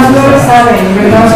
además no lo saben, ¿verdad?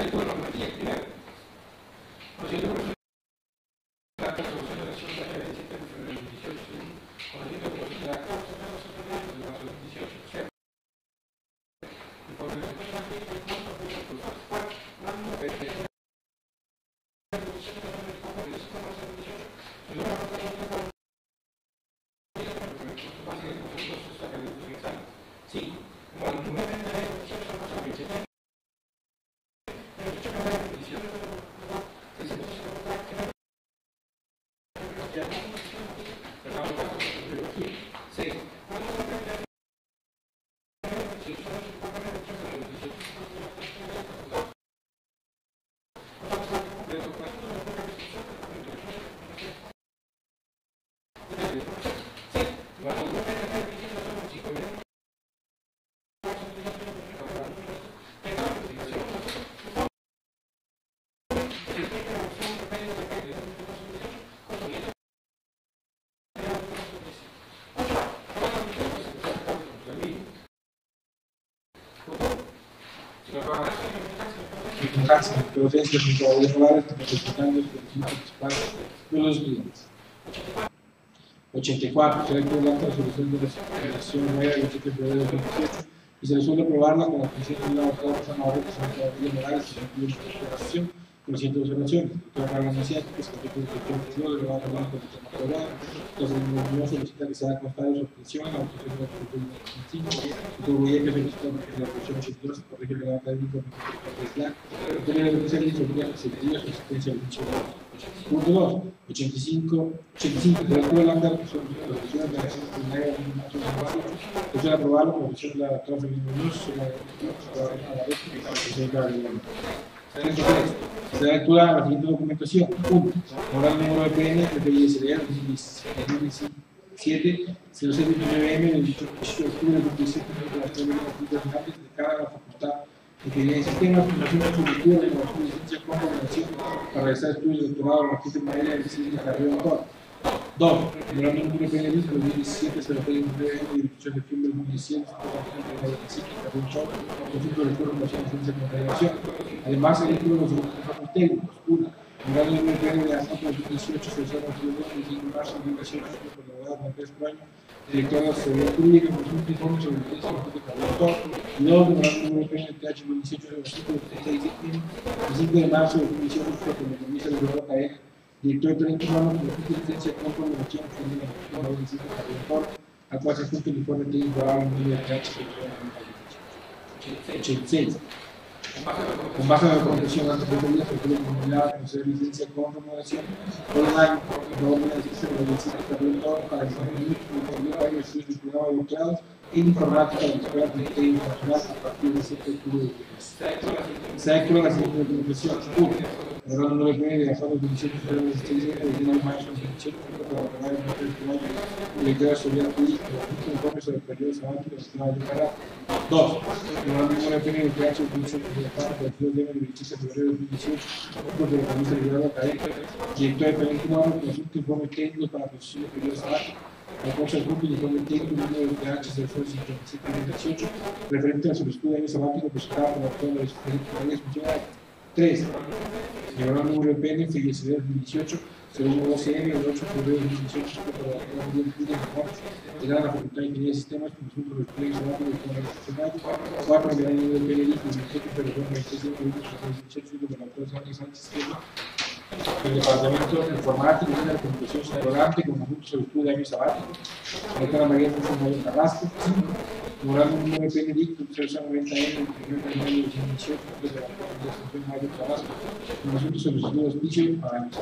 el pueblo de María, primero. Por cierto, por eso la resolución de la acción de la 27 de febrero del 18, conociendo que la causa de los asesinatos de marzo del 18, o sea, el pueblo de María, sí, bueno, Procesos intrahogares representando los principales de los clientes. 84. Se requiere la resolución de la Relación Nueva del 7 de febrero de 2018 y se resuelve aprobarla con la atención de la doctora Rosana Barreto, senadora de Morales, y se incluye en la relación con las siguientes observaciones. Doctora Carla Maciática, secretaria de Protección de la Relación con el tema aprobado. Entonces, el gobierno solicita que se haga constar de su obtención la autorización de la Constitución de 2005, y contribuye que solicita que la Resolución 82 se corrige el grado académico de Islam, obtener el especialista sobre la seguridad y asistencia al dicho. Punto 2. 85. Se requiere la resolución de la acción primaria de 1918, que se ha aprobado con la resolución de la doctora Felipe Muñoz sobre la presidenta del gobierno. Se da lectura a la siguiente documentación. 1. Moral número de PN, FISD 2017, 0629M, del 18 de octubre del 2017, de las 3 de cada la facultad de Ingeniería de Sistemas, Fundación de Subventura de la licencia con formación para realizar estudios de doctorado en la quinta manera de diseño de carrera doctor. 2. Moral número de PN 2017, 0629M, del 18 de octubre del 2017, conjunto de formación de ciencia con federación. Además, el título de los documentos técnicos. 1. Moral número de PN de la ASAP 2018, 0629M, de marzo de 2018, por la abogada Marqués Praño, directora de la Seguridad Pública, conjunto de informes sobre el texto de carrera doctor. Y 2. Moral número de PN de TH 2018, 5 de marzo de 2018, por la comisa de Eduardo Caena, director de talento humano con la licencia con formación de la licencia de carrera doctor, al cual se junta el informe técnico oral en el TH 86. Con base en la documentación antes de la comunidad de conceder licencia con remuneración por un año, no una licencia de la licencia de carrera para el desarrollo de estudios de programa de doctorado en informática de la Escuela Politécnica Internacional a partir del 7 de octubre de 2020. Se ha hecho la siguiente documentación. 1. El número de PN de la FAD 2017 de 16 de mayo de 2018 para la de directora de Seguridad Pública y informe sobre el periodo sabático de la Escuela de Carrera. 2. El número de PN de TH 2018 de la FAD 22 de 27 de febrero de 2018 por la comisa de Eduardo Caena, director de talento humano con asunto de informe técnico para la posición del periodo sabático. La cosa del grupo de informe técnico número de TH 057-2018 referente a la solicitud de año sabático presentada por la doctora de las funcionarias. 3. Llevará el número de PN FISD 2018 0112M del 8 de febrero de 2018 por la doctora Miguel de la Facultad de Ingeniería de Sistemas con asunto de despliegue sabático de toda la funcionaria. 4. Llevará el número de PN 2017 pero 26 de febrero de 2018 por la doctora Sánchez Sánchez el Departamento de Informática y de la Comunicación Ciudadana con conjunto sobre estudio de año sabático. La doctora María José Mayor Carrasco. Moral número de PNDIC 090M del 1 de mayo de 2018 de la Fundación Mayor Carrasco con asuntos sobre estudio de auspicio para años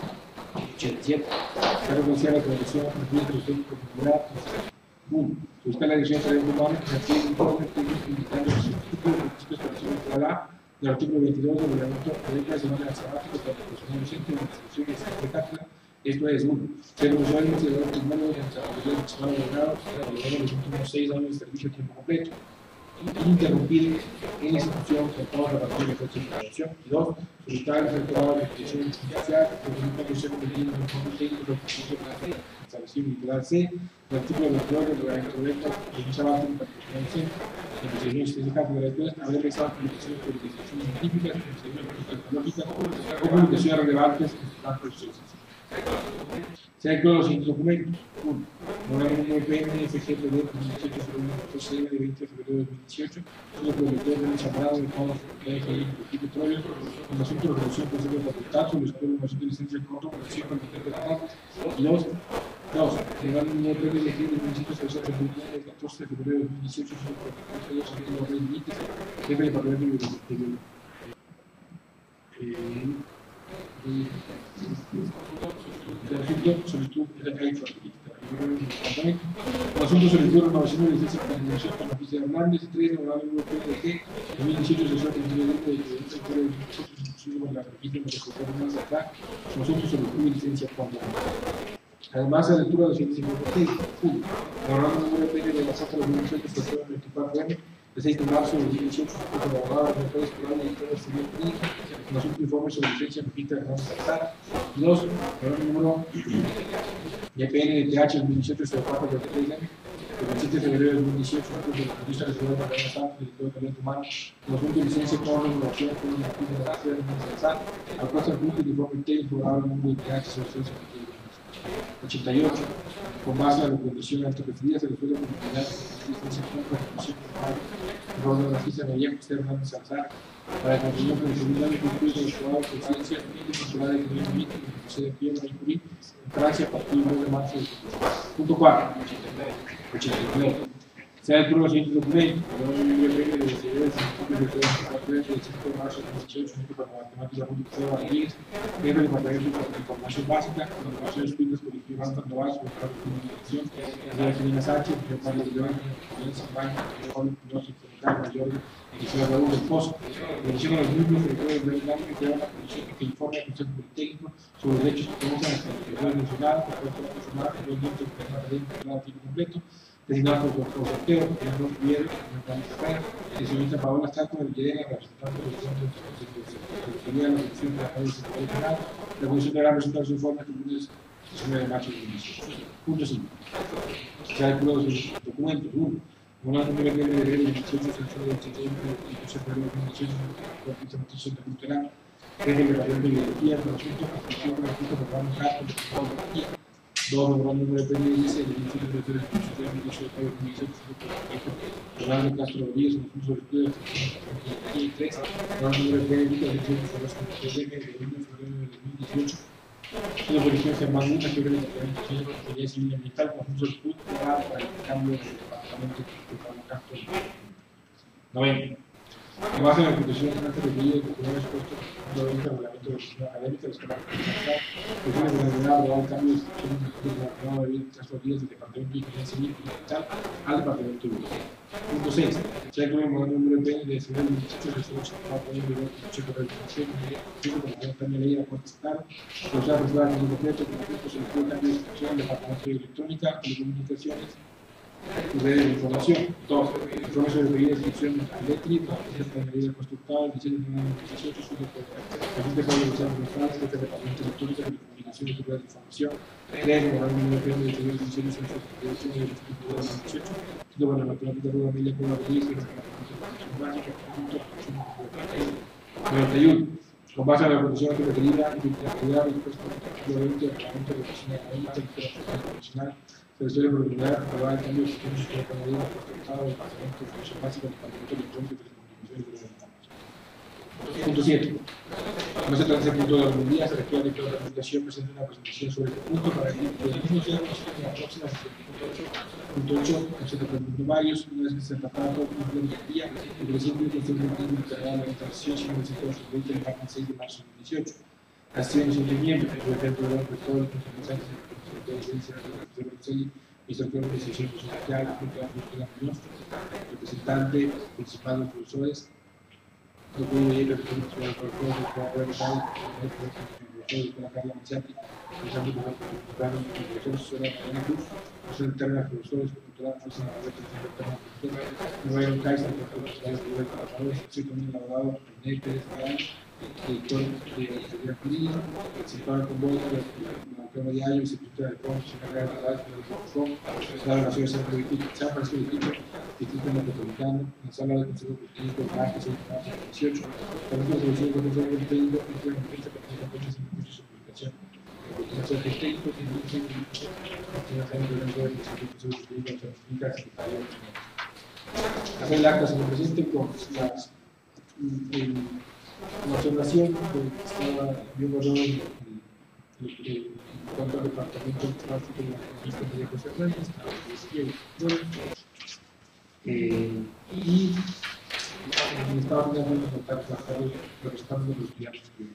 87. Se reconocía la Comisión de Técnico Popular. 1. Busca la Dirección de Talento Humano que se adquiere un informe técnico indicando los principios de operación del artículo 22 del reglamento de declaración de la sabática para el personal docente de la institución de esta cátedra. Esto es 1. Ser usuario investigador primero de nuestra autoridad nacional de grado para los últimos 6 años de servicio a tiempo completo, ininterrumpido en la institución con toda la partida de fecha de instalación. Y 2. Solicitar el rectorado de la institución social, que resulta que se convirtió en un fondo técnico de la instalación literal C, el artículo 22 del reglamento de un sabático para el personal docente. En los servicios de cátedra de escuelas, haber realizado publicaciones por investigaciones científicas, en el servicio de tecnológicas o publicaciones relevantes en su campo de ciencias. Se han incluido los siguientes documentos. 1. Memorándum número PNFGPD 2018-01-CM de 20 de febrero de 2018, sobre el proyecto de Chambrado de fondos de petróleo, con asunto de resolución por de facultad sobre el estudio de innovación de licencia de control, relación con el petróleo. 2. Memorándum número PNFG de 2018-01-14 de febrero de 2018, sobre el proyecto de límites, jefe del departamento solicitud asunto solicitud de renovación de licencia de comunicación con la oficina de Hernández. 3. Memorándum número PNFG 2018-00 con la registro de Hernández acá, asunto solicitud de licencia con además de la lectura de los 156. 1. Memorándum número PNFG de la Santa de la Universidad de Estación 24M de 6 de marzo de 2018, con la abogada de la Mujer Escolar y Editora Civil Clínica, con asunto de informe sobre licencia Pepita Hernández Salazar. 2. Número YPN de TH 2018-04 de 3M, el 27 de febrero de 2018, con la periodista de la Ciudad de Mariana Santos, director de Talento Humano, con asunto de licencia con renovación con una actividad de la Ciudad de Hernández Salazar, al puesto al punto de informe técnico grabado en el mundo de TH sobre licencia 88. Con base a la documentación antes referida, se resuelve con utilidad de licencia con constitución formal de la Oficina de María José Hernández Salazar para el contenido con el segundo año de los jugadores de ciencia y de consulada de Economía Política en la Universidad de Piedra y Curí en Francia a partir del 2 de marzo de 2018. Punto 4. 89. Se ha descubierto los siguientes documentos. El de los seguidores del Instituto de marzo de 2018, Instituto para la Matemática Julio José Rodríguez, jefe del Departamento de Información Básica, con informaciones escritas por el Iván Sandoval, sobre el cargo de comunicación, la Angelina Sánchez, el Pablo León, el Sampaña, el Juan Piloso, el Mayor, el señor Raúl del Pozo. Mención a los miembros del Consejo de Blanco que crearon la comisión que informa al Consejo Politécnico sobre derechos que comienzan a la Secretaría Nacional, el Consejo Nacional, el Movimiento de la Académica a tiempo completo, designado por el sorteo, el señor Guillermo, el señor Paola Stato, el Guillermo, representante de la Secretaría de la Comisión de la Secretaría General, la Comisión de la Resultados de Informe el lunes 19 de marzo de 2018. Punto 5. Se ha incluido los documentos. 1. Una número de febrero de 18, sanción del 81 de 18 de febrero de 2018, por la noticia de Cultural, jefe del Departamento de Biología, con asunto, construcción, con asunto, programa Carlos, de Tecnología. 2. Memorándum número de PNS de 27 de febrero de 2018, Fernando Castro Rodríguez, en asuntos sobre estudios de tecnología. Y 3. Memorándum número de PNS de 18 de febrero de 2018. Una policía se manda una que ve el Departamento de Ingeniería Civil y Ambiental con asuntos de salud para el cambio del departamento de Castro. 90. En base a la institución antes requerida de que expuesto el reglamento de la Comisión Académica de la Escuela Nacional, que tiene relacionado el cambio de institución relacionado a las transferidas del Departamento de Ingeniería Civil y Ambiental al Departamento de Biología. Punto 6. Se ha incluido el modelo número de febrero de 2018 de 8 de checo de regulación y de también ley de la Corte Estatal, que se ha resuelto en un decreto que se le puede cambio de institución del Departamento de Electrónica, Telecomunicaciones y redes de información. 2. Informe sobre medida de inscripción eléctrica, la medida constructiva, el diseño de 2018, estudio por el de Pablo González González, jefe del Departamento de Electrónica, Telecomunicaciones y redes de información. 3. Memorándum número de diseño de diseño de 2018, estudio para la matemática Ruda Amelia Cueva Rodríguez, jefe del Departamento de Información Básica, 91. Con base a la resolución que requerida y la actividad dispuesta por el Reglamento de la Oficina Académica y de la Profesional, se resuelve por obligar a aprobar el cambio de sistemas de la Canadá del Departamento de Información Básica del Departamento Electrónico de Telecomunicaciones y de la Punto 7. No se trata de ese punto de la día, se requiere que la Administración presente una presentación sobre este punto para el mismo sea en la próxima sesión. Punto 8. Concepto varios, una vez que se trataba todo un plan de día, el presidente del Consejo Ejecutivo encargado de la transición sin el sector de el 6 de marzo de 2018. Las acciones de miembros, por ejemplo, el rector, el consejo de licencia de la instructor de decisión social, representante principal de los profesores, no puede ir a la Carla Mazzati, pensando que los profesores son la luz, son internas profesores, cultural, fuerza no hay un CAIS, el profesor, el abogado, René Pérez Galán, director de la jurídica, participaba en convoy la Prueba de Año, Instituto de Fondos, Secretaría de Trabajo, la Relación Centro de San Francisco de Quito, Distrito Metropolitano, en la Sala del Consejo Político, martes 18, también la resolución del Consejo Político, entre la empresa para que se encuentre su publicación. La continuación de técnicos y la continuación de la Instituto Jurídico, certifica al secretario. Hacer el acta, señor presidente, con la observación que estaba viendo yo en cuanto al departamento de tráfico de la Comisión de José Reyes, y estaba teniendo contacto hasta representando los viajes que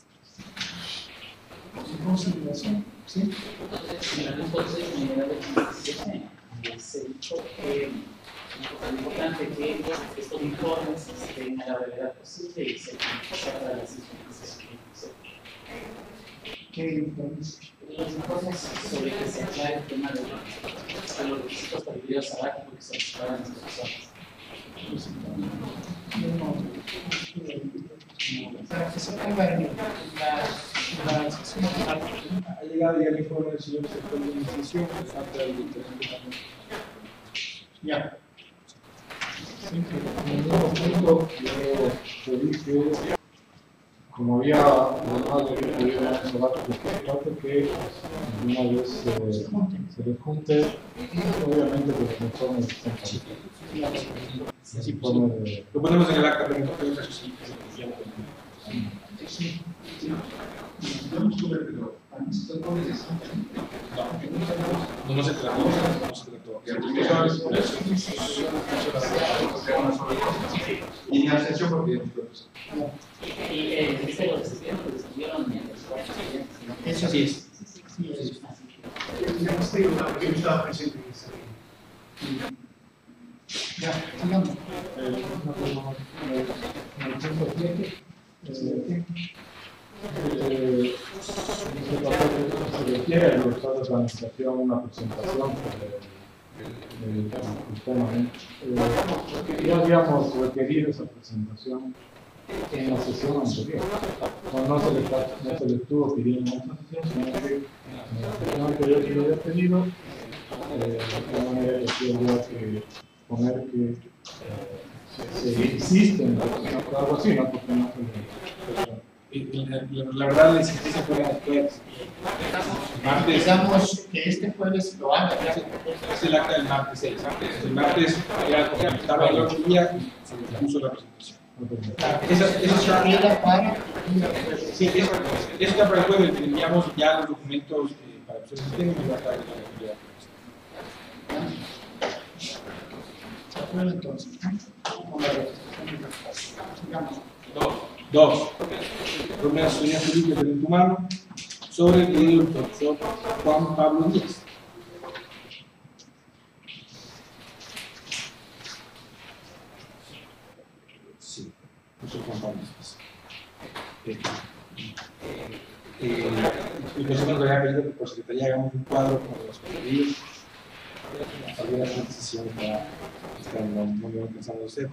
¿en consideración? ¿Sí? En la entonces me da el se dijo que es importante que estos informes estén a la brevedad posible y se saca de las instituciones. ¿Qué informes? Los informes sobre que se aclare el tema de los requisitos para el video sabático que se necesitaban en estas personas. Para que se ponga en la sesión ha llegado ya el informe del señor sector de administración, que falta del departamento. Ya. En ningún momento yo dije, como había hablado que tuviera un debate que una vez se les junte, obviamente que los informes están así lo ponemos en el acta, pero no creo que eso sí. No se trató. Y en abstención porque Y el Ministerio de Septiembre lo estuvieron en el Eso sí es. El Ministerio también estaba presente en esa. Ya, sigamos. en el punto 7, se requiere al director de planificación una presentación del sistema. Ya habíamos requerido esa presentación en la sesión anterior. No se le estuvo pidiendo en esta sesión, sino que en la sesión anterior se lo había pedido. De alguna manera yo había que poner que se insiste en algo así, ¿no? Porque no la verdad, la insistencia fue después. Martes. Digamos que este jueves lo haga. Es el acta del martes 6. El martes estaba el otro día y se le puso la presentación. Esa Era para. sí, eso está para el jueves. Le enviamos ya los documentos para que ustedes tengan y va a estar en la actividad. ¿Se acuerdan entonces? Con la representación. Dos. Una asesoría jurídica de derecho humano sobre el video del profesor Juan Pablo Díaz. Sí, profesor Juan Pablo Díaz. El consejo nos había pedido que por secretaría hagamos un cuadro con los contenidos. Tal vez la sesión está no me pensando hacer.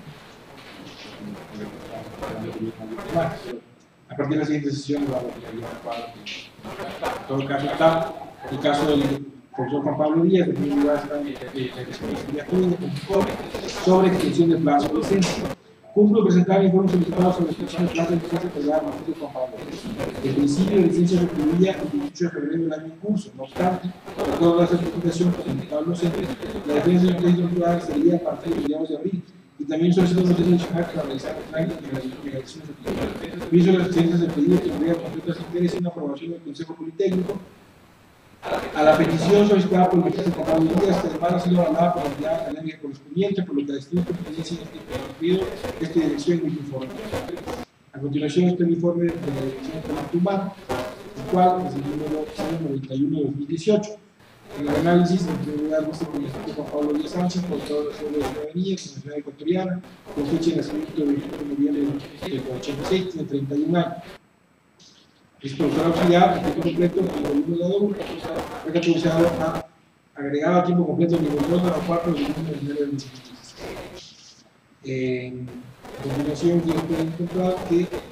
A partir de la siguiente sesión vamos a tener un cuadro. En todo caso está el caso del profesor Juan Pablo Díaz, de primer lugar está en sobre extensión del plazo de licencia. Cumplo presentar informes solicitados sobre extensión del plazo de licencia que ya Martín Juan Pablo. El principio de licencia concluía el 18 de febrero del año en curso. No obstante, de acuerdo a la certificación presentada los centros, la defensa del crédito privado sería a partir de mediados de abril. Y también solicito noticia adicional para realizar el trámite de las obligaciones de pedido. Visto las exigencias del pedido que tendría completas interés en la aprobación del Consejo Politécnico, a la petición solicitada por el ministro Juan Pablo Díaz, que además ha sido avalada por la entidad académica correspondiente, por lo que la distinta competencia en este pedido, esta dirección y este informe. A continuación está el informe de la Dirección de Talento Humano, el cual es el número 91 de 2018. En el análisis, en primer lugar, visto por el Instituto Juan Pablo Díaz Sánchez, por todas las obras de ciudadanía, nacionalidad ecuatoriana, con fecha de nacimiento del 28 de noviembre del 86, tiene 31 años. Es profesor auxiliar, a tiempo completo, nivel 1 de adulto, fue categorizado a agregado a tiempo completo nivel 2 de la 4 del 1 de enero del 2016. A continuación, quiero encontrar que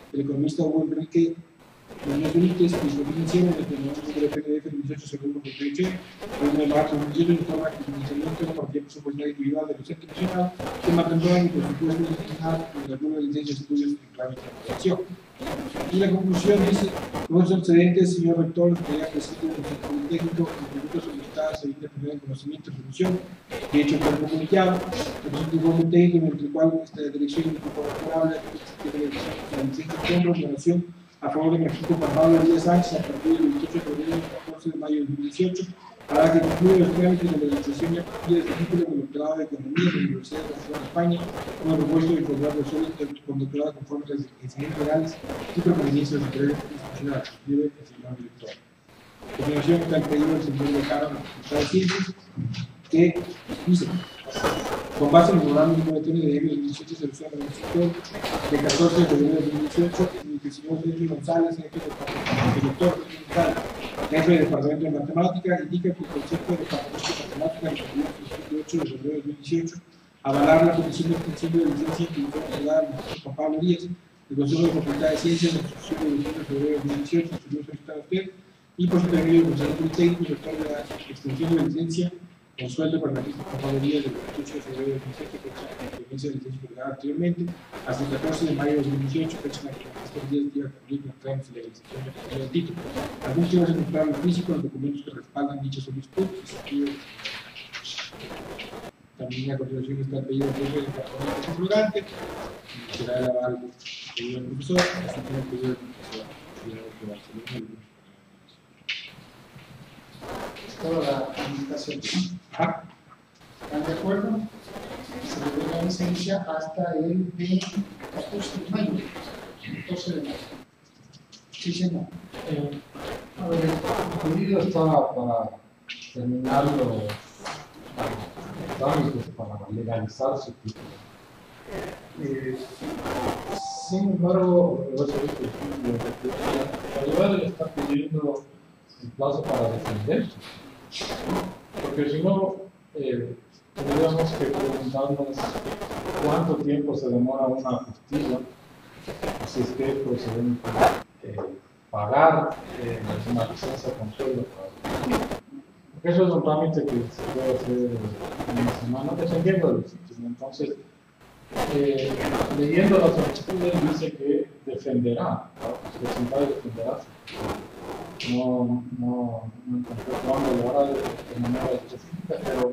el economista Hugo Enrique Muñoz Benítez, fiscal financiero, en el que del PDF 18-01-48, el 1 de marzo de 2018, informa que el financiamiento de la partida presupuestaria individual de los entes nacionales se mantendrá en el presupuesto nacional en alguna licencia de estudios en trámite de aprobación. Y la conclusión dice: los antecedentes, señor rector, que haya presidido el Consejo Politécnico, con preguntas solicitadas se debe poner en conocimiento de resolución de hecho cuerpo colegiado, el presente informe técnico en el cual esta dirección y el grupo favorable que debe la licencia con remuneración a favor de México Pablo Díaz Sánchez a partir del 28 de febrero al 14 de mayo de 2018, para que concluya los trámites de la legislación y a partir de título de doctorado de Economía de la Universidad de Barcelona, España, con el propuesto de formar sólido con doctorado conforme a las exigencias legales y preferencias de interés institucional, escribe el señor director. A continuación está el pedido del señor decano de la Facultad de Ciencias, que dice: con base en el programa número de TNDM 2018 de 14 de febrero de 2018, en el que el señor Sergio González, el doctor jefe del Departamento de Matemática, indica que el concepto de Departamento de Matemática en el 28 de febrero de 2018, avalar la petición de extensión de licencia que informe al maestro Juan Pablo Díaz, el Consejo de Facultad de Ciencias, en la institución de 28 de febrero de 2018, estudió solicitar a usted, y por su intermedio del Consejo Politécnico, el doctor de la extensión de la licencia con sueldo para el maestro Juan Pablo Díaz del 28 de febrero de 2018, fecha de la experiencia de licencia otorgada anteriormente, hasta el 14 de mayo de 2018, fecha en la que estos días iba a cumplir con trámites de legalización del título. Algún que va a encontrar en físico los documentos que respaldan dicha solicitud, y se escribe. También a continuación está el pedido del jefe del departamento conjugante, será el aval del pedido del profesor, así como el pedido del profesor. Es toda la comunicación. ¿Están de acuerdo? Se le da la licencia hasta el 14 de mayo. 14 de mayo. Sí, señor. A ver, el pedido estaba para terminar los trámites para legalizar su título. Sin embargo, la le está pidiendo el plazo para defenderse, porque si no, tendríamos que preguntarnos cuánto tiempo se demora una apostilla, si es que es procedente pagar una licencia con sueldo. Porque eso es un trámite que se puede hacer en una semana, dependiendo del sitio. Entonces, leyendo las solicitudes dice que defenderá, presentar y defenderá. No encontré cuándo lo hará de manera específica, pero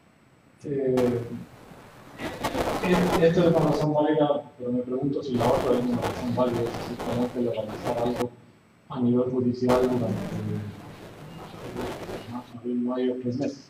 esta es una razón válida, pero me pregunto si la otra es una razón válida, es decir, tenemos que legalizar algo a nivel judicial durante abril, mayo, 3 meses.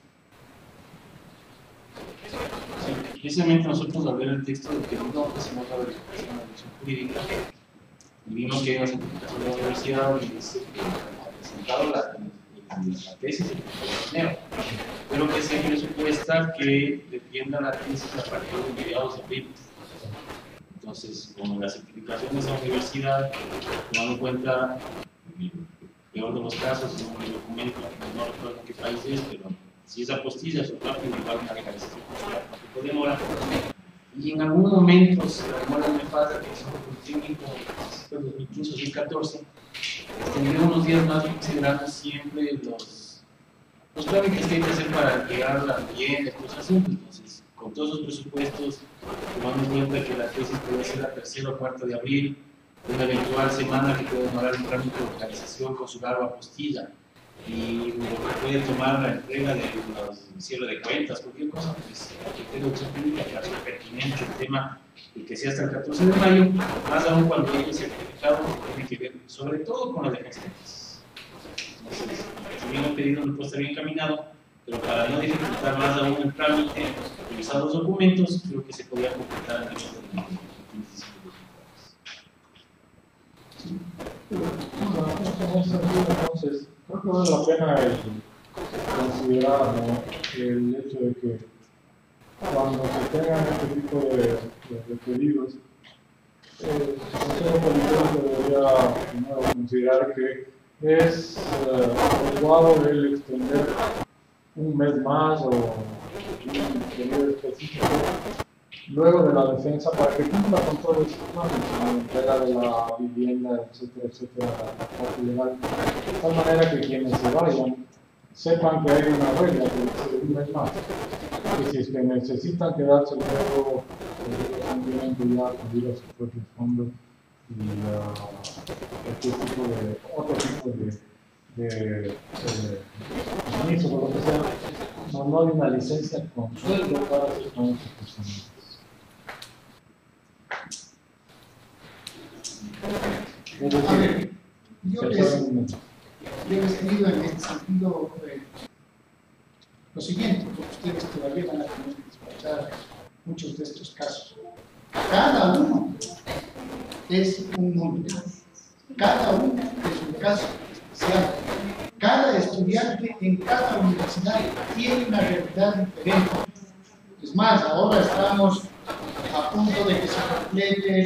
Sí, precisamente nosotros al ver el texto del pedido hicimos la verificación de la versión jurídica y vimos que hay una certificación de la universidad y dice que ha presentado la tesis el torneo, pero que se presupuesta que defienda la tesis a partir de mediados de abril. Entonces, con la certificación de esa universidad, tomando en cuenta, en el peor de los casos, es un documento, no recuerdo en qué país es, pero si esa apostilla es rápido, igual una legalización consular, no demora. Y en algún momento, si la demora me falta, que es un técnico de 2015-2014, tendré unos días más considerando siempre los trámites que hay que hacer para llegar a la vivienda, cosas así. Entonces, con todos los presupuestos, tomando en cuenta que la tesis puede ser la 3ª o 4ª de abril, una eventual semana que puede demorar un trámite de legalización consular o apostilla, y lo que puede tomar la entrega de los cierre de cuentas, cualquier cosa, pues que tenga opción pública para ser pertinente el tema y que sea hasta el 14 de mayo, más aún cuando hay el certificado que tiene que ver sobre todo con la defensa de tesis. Entonces, si bien el pedido no puede estar bien encaminado, pero para no dificultar más aún el trámite, revisar los documentos, creo que se podría completar en muchos documentos. Entonces, creo que vale la pena considerar, ¿no?, el hecho de que cuando se tengan este tipo de pedidos, el Consejo Politécnico debería primero considerar que es adecuado el extender un mes más o un periodo específico luego de la defensa para que cumpla con todos esos planes, la entrega de la vivienda, etcétera, etcétera, la parte legal, de tal manera que quienes se vayan sepan que hay una regla que dice un mes más, que si es que necesitan quedarse luego, tienen que ya acudir a sus propios fondos y otro tipo de permiso, por lo que sea, no hay una licencia con sueldo para hacer planes personales. A ver, yo les digo en este sentido lo siguiente, porque ustedes todavía van a tener que despachar muchos de estos casos. Cada uno es un mundo, cada uno es un caso especial. Cada estudiante en cada universidad tiene una realidad diferente. Es más, ahora estamos a punto de que se complete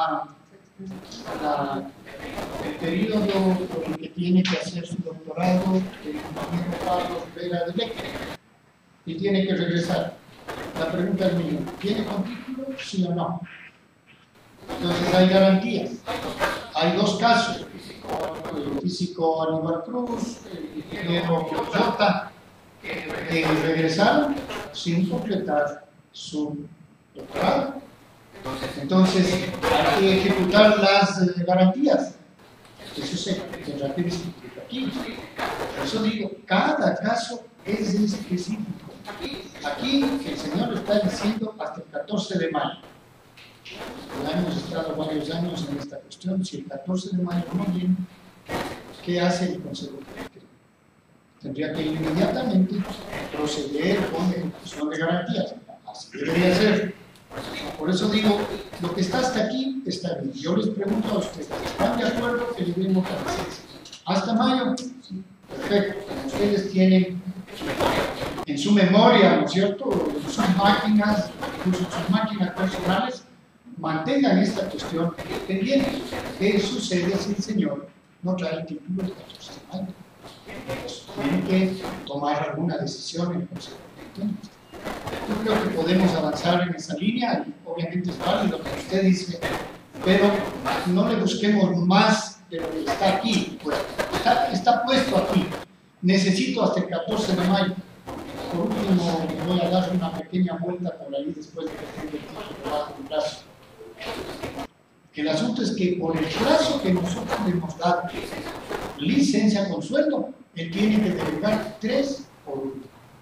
el periodo por el que tiene que hacer su doctorado el compañero Pablo Vera de Becker y tiene que regresar. La pregunta es mía, ¿tiene con título? ¿Sí o no? Entonces hay garantías. Hay dos casos, el físico Aníbal Cruz, el ingeniero Jota, que regresaron sin completar su doctorado. Entonces hay que ejecutar las garantías. Eso se tendrá que discutir aquí. Por eso digo, cada caso es específico. Aquí el señor está diciendo hasta el 14 de mayo. Ya hemos estado varios años en esta cuestión. Si el 14 de mayo no viene, ¿qué hace el Consejo Directivo? Tendría que inmediatamente proceder con ejecución de garantías. Así debería ser. Por eso digo, lo que está hasta aquí está bien. Yo les pregunto a ustedes, ¿están de acuerdo que le demos la licencia? ¿Hasta mayo? Sí. Perfecto. Como ustedes tienen en su memoria, ¿no es cierto?, sus máquinas, incluso sus máquinas personales, mantengan esta cuestión pendiente. ¿Qué sucede si el señor no trae el título del 14 de mayo? Pues tienen que tomar alguna decisión en el Consejo Directivo. Yo creo que podemos avanzar en esa línea, y obviamente es válido lo que usted dice, pero no le busquemos más de lo que está aquí, pues está puesto aquí. Necesito hasta el 14 de mayo. Por último, me voy a dar una pequeña vuelta por ahí después de que tenga el título bajo el brazo. El asunto es que por el plazo que nosotros le hemos dado, licencia con sueldo, él tiene que delegar 3 por 1.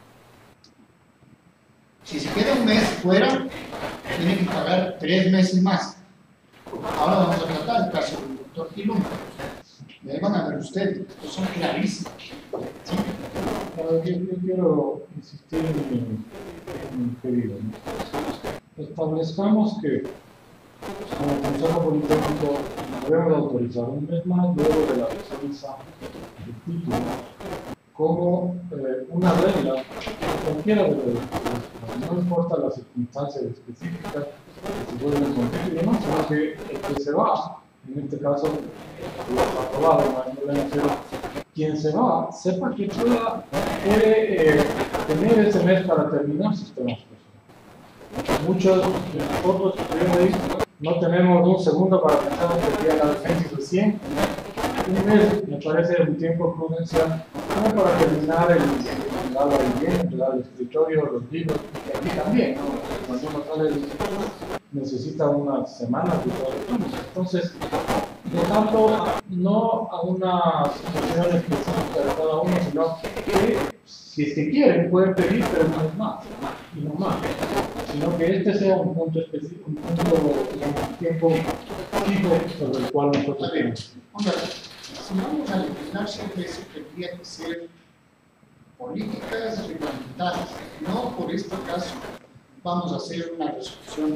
Si se queda un mes fuera, tiene que pagar 3 meses más. Ahora vamos a tratar el caso del doctor Quilum. Y ahí van a ver ustedes, estos son clarísimos. ¿Sí? Yo quiero insistir en mi pedido, ¿no? Establezcamos que como Consejo Politécnico debemos autorizar un mes más luego de la defensa del título como una regla cualquiera de los, no importa las circunstancias específicas que se pueden cumplir y demás, sino que el que se va, en este caso, lo aprobado, quien se va, sepa que puede tener ese mes para terminar sus temas personales. Muchos de nosotros no tenemos un segundo para pensar en que la defensa es recién. Un mes me parece un tiempo prudencial como para terminar la vivienda, el escritorio, los libros, y aquí también, ¿no? Cuando uno sale del escritorio necesita unas semanas de todo el tiempo. Entonces, dejando no a una situación específica de cada uno, sino que si es que quieren pueden pedir, pero no es más, y no más, sino que este sea un punto específico, un tiempo fijo sobre el cual nosotros tenemos. Si vamos a legislar, siempre eso tendría que ser políticas reglamentadas. No por este caso vamos a hacer una resolución.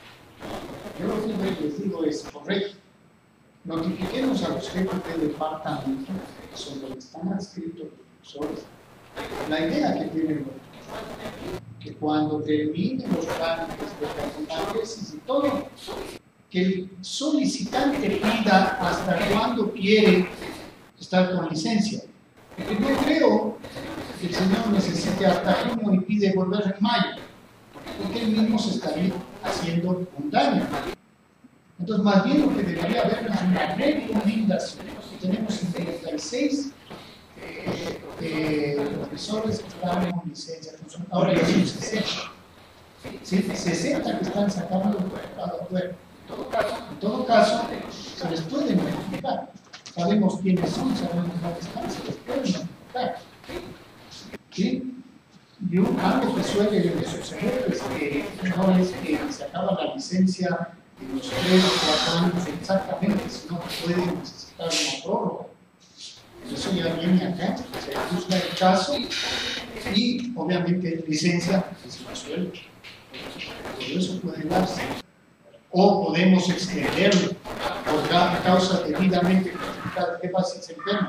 Yo lo que les digo es, correcto, notifiquemos a los jefes del departamento, que son donde están adscritos los profesores, la idea que tienen que cuando terminen los trámites de la tesis y todo, que el solicitante pida hasta cuándo quiere estar con licencia. Porque no creo que el señor necesite hasta junio y pide volver en mayo. porque él mismo se estaría haciendo un daño. Entonces, más bien lo que debería haber es una recomendación. Tenemos 56 profesores que están con licencia, ahora ya son 60. 60 que están sacando cada cuerpo. En todo caso, se les puede notificar. Sabemos quiénes son, sabemos dónde están, se les puede notificar. ¿Sí? Y algo que suele suceder es que no es que se acaba la licencia en los 3 o 4 años exactamente, sino que puede necesitar una prórroga. Eso ya viene acá, se juzga el caso y obviamente licencia es un sueldo. Todo eso puede darse. O podemos extenderlo por causa debidamente justificada. ¿Qué pasa si se enferma?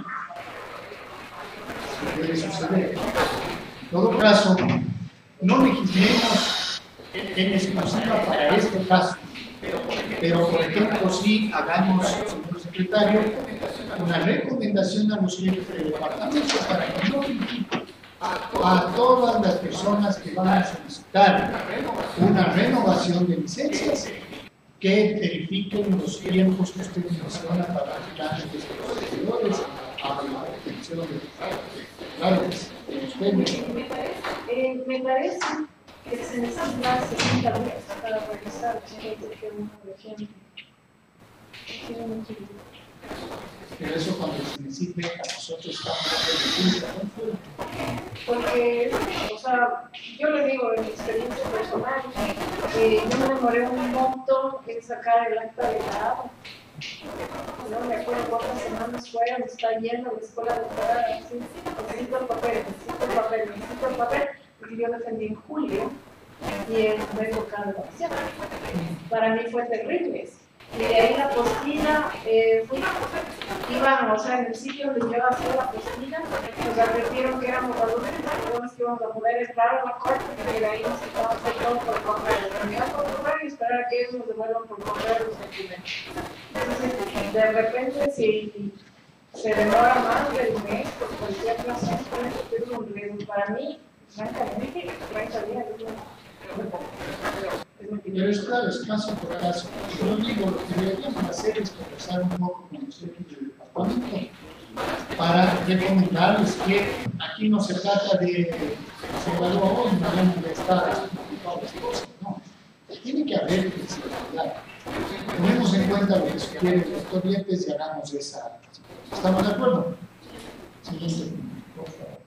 Eso puede suceder. En todo caso, no legislemos en exclusiva para este caso. Pero, por ejemplo, sí hagamos, señor secretario, una recomendación a los jefes del departamento para que notifiquen a todas las personas que van a solicitar una renovación de licencias, que verifiquen los tiempos que usted menciona para planes de superiores a la obtención de claro, me parece que se necesita 60 días para realizar por ejemplo. Pero eso cuando se necesite, a nosotros estamos porque, o sea, yo le digo en mi experiencia personal, yo me demoré un montón en sacar el acta de grado. No me acuerdo cuántas semanas fueron, está lleno la escuela de doctorado, necesito el papel, porque yo defendí en julio y en la época de vacación. Para mí fue terrible. Y de ahí la postilla, iban, o sea, en el sitio donde yo hacía la postilla, nos advirtieron que éramos alumnos que íbamos a poder entrar a la corte, y de ahí nos quitamos hacer todo por correo. Enviar por correo y esperar a que ellos nos devuelvan por correo los documentos. Entonces, de repente, si se demora más del mes, por cualquier razón, es un riesgo. Para mí, francamente, 30 días es muy poco. Pero es claro, es caso por caso. Yo digo, lo que deberíamos hacer es conversar un poco con los jefes del departamento para recomendarles que aquí no se trata de se evalúa hoy, mañana de estar todas las cosas, no. Tiene que haber flexibilidad. Tomemos en cuenta lo que sugiere el doctor Yepes y hagamos esa. ¿Estamos de acuerdo? Siguiente, por favor.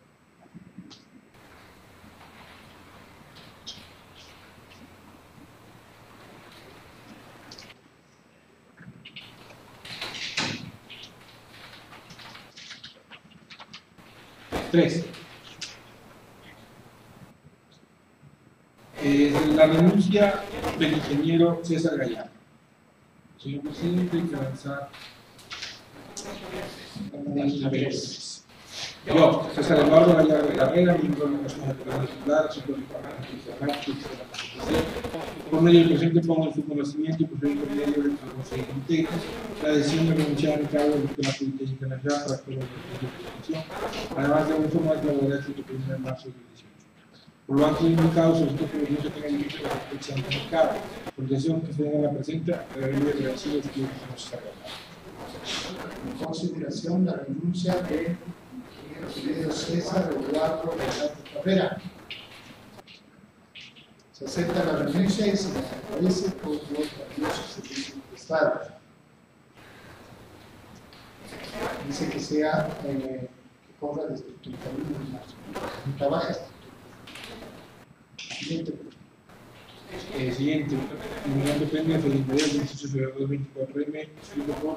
Tres. La renuncia del ingeniero César Gallardo. Señor presidente, hay que avanzar una vez. Yo, César Eduardo Gallardo Carrera, miembro de la Comisión de Poder Titular, sector por medio del presente pongo en su conocimiento y por medio del medio del Consejo Comité la decisión de renunciar al cargo del Sistema Politécnico Nacional para actuar en la Constitución, además de un formato laboral el 1 de marzo de 2018. Por lo antes indicado, solicito que el no tenga límite de la fecha del mercado, por decisión que se tenga la presente, debería agradecido que no se haga. En consideración la renuncia de ingeniero César Eduardo Gallardo Carrera. Se acepta la renuncia y se le agradece por los valiosos servicios prestados. Dice que sea que cobra desde el 31 de marzo. Trabaja hasta el 31. Siguiente. Tribunal de Pendiente del Interior del 18 de febrero de 24M, escrito por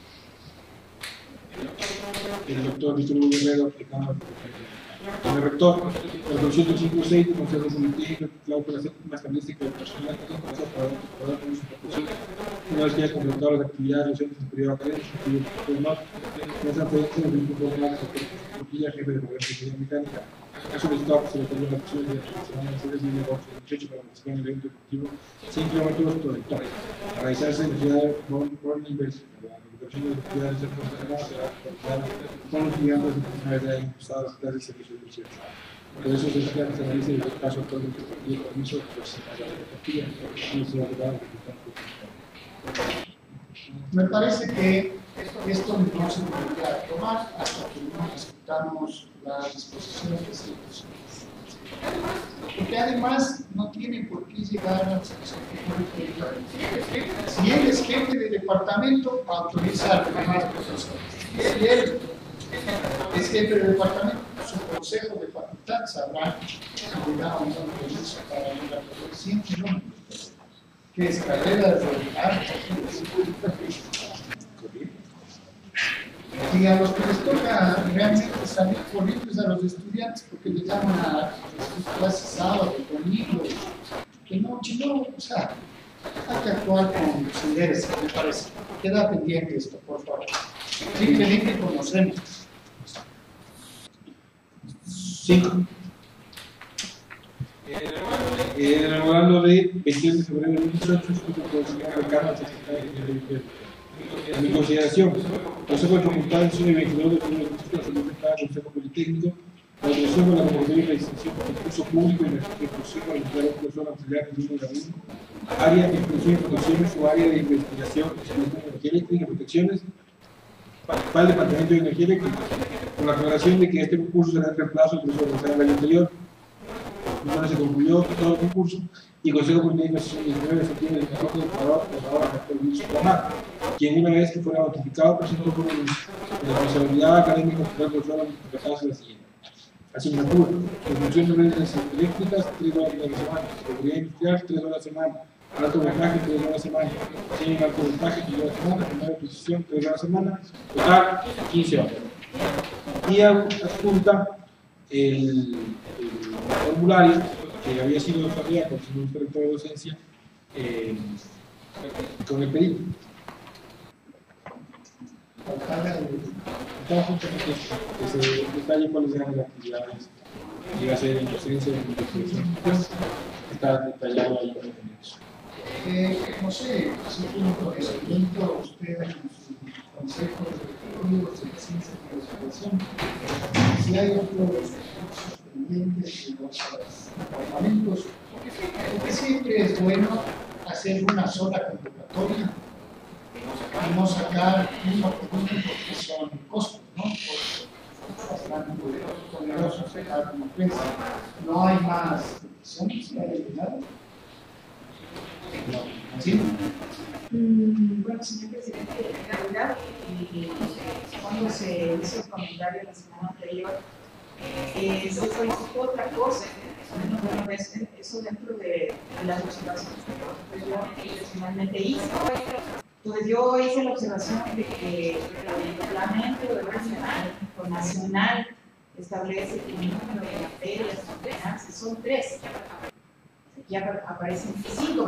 el doctor Víctor Hugo Guerrero, aplicando el rector, el 256 del Consejo Comité, cláusula séptima establece que el personal que tiene que para con su profesión, una vez que haya completado las actividades docentes en el periodo académico, no se transferencia del mismo formal de la jefe de la Universidad Mecánica. Ha solicitado que se le otorgue la opción de la serie de agosto 2018 para participar en el evento deportivo 100 kilómetros por hectárea. A realizarse en la ciudad de Born University. La recuperación de las actividades de será con los estudiantes de las clases de servicio de 18. Por eso se analiza el caso actualmente y el permiso pues, me parece que esto no se debería tomar hasta que no discutamos las disposiciones de ciertos. Porque además no tiene por qué llegar a la situación que si él es jefe de departamento, autoriza a los demás profesores. Si él es jefe de departamento, su consejo de facultad sabrá si le da o no permiso para ir a la siempre no. Que es carrera de arte. Y a los que les toca realmente salir corrientes a los estudiantes porque les llaman a sus clases sábado, domingo, que no, o sea, hay que actuar con lucidez, me parece. Queda pendiente esto, por favor. Simplemente conocemos. 5. En el memorando de 21 de febrero de 2018, el cargo en mi consideración, el Consejo de Facultad en sesión del 22 de febrero de 2018 cada Consejo Politécnico la autorización de la convocatoria y la distinción del curso público y la exclusión para emplear a una persona auxiliar en número 1, área de inclusión y protecciones o área de investigación de energía eléctrica y protecciones para el Departamento de Energía Eléctrica, con la aclaración de que este concurso será en reemplazo del proceso organizado del año anterior. Entonces se concluyó todo el concurso y el Consejo Politécnico el 19 de septiembre del 2018 declaró al rector Luis Plamar, quien una vez que fuera notificado presentó con la responsabilidad académica del profesor tratarse la siguiente. Asignatura: construcción de redes eléctricas, 3 horas a la semana; seguridad industrial, 3 horas a la semana; alto voltaje, 3 horas a la semana; diseño de alto voltaje, 3 horas a la semana; primera de precisión, 3 horas a la semana; total 15 horas. Y adjunta el formulario que había sido desarrollado por el señor director de docencia con el pedido. Está juntamente que se detalle cuáles eran las actividades que iba a hacer en docencia de investigación. Está detallado ahí en eso. No sé, si tiene un conocimiento usted en su consejo de estudios de ciencia y investigación, si hay otros pendientes de los departamentos, porque siempre es bueno hacer una sola convocatoria y no sacar uno por uno porque son costos, ¿no? Porque bastante poderosos sacar como prensa. No hay más peticiones, ¿no hay nada? ¿Sí? Bueno, señor presidente, en realidad, cuando se hizo el comentario la semana anterior, se solicitó otra cosa. Bueno, eso dentro de las observaciones que yo personalmente hice. Entonces yo hice la observación de que el reglamento nacional establece que el número de materias son 3. Aquí aparecen 5.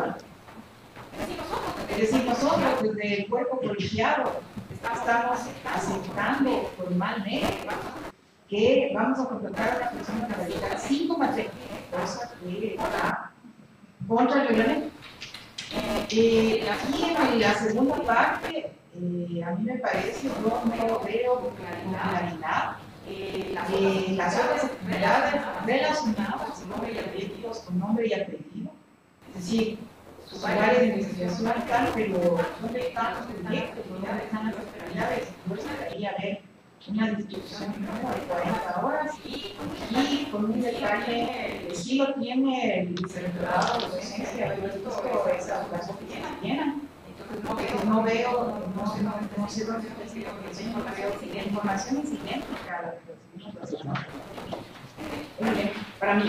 Es decir, nosotros desde el cuerpo colegiado estamos aceptando formalmente que vamos a contratar a una persona para dedicar 5 materias, cosa que está contra el reglamento. Aquí en la segunda parte, a mí me parece, yo no veo con claridad las otras actividades relacionadas con nombre y apellido. Es decir, sus áreas de investigación están, pero ¿dónde están los proyectos? ¿Dónde están las actividades? Yo esperaría ver una distribución de 40 horas y con un detalle que sí lo tiene el vicerrectorado de docencia, pero es justo esa relación que se llenan. Entonces no veo, no sé dónde veo la información es idéntica a la que recibimos la semana. Muy bien, para mí.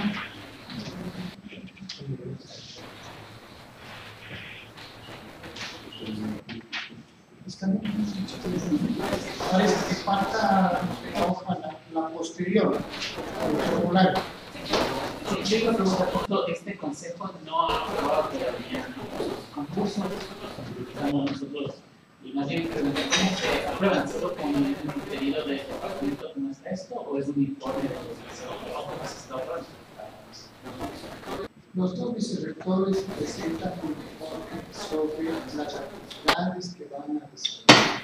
Parece que falta la hoja, la posterior, al formulario. Sí, yo creo que este consejo no ha aprobado todavía los concursos. Estamos nosotros, y más bien preguntamos cómo se aprueban, solo con un pedido de departamento como es esto, o es un informe de los que se está aprobando. Los dos vicerrectores presentan un informe sobre las actividades que van a desarrollar.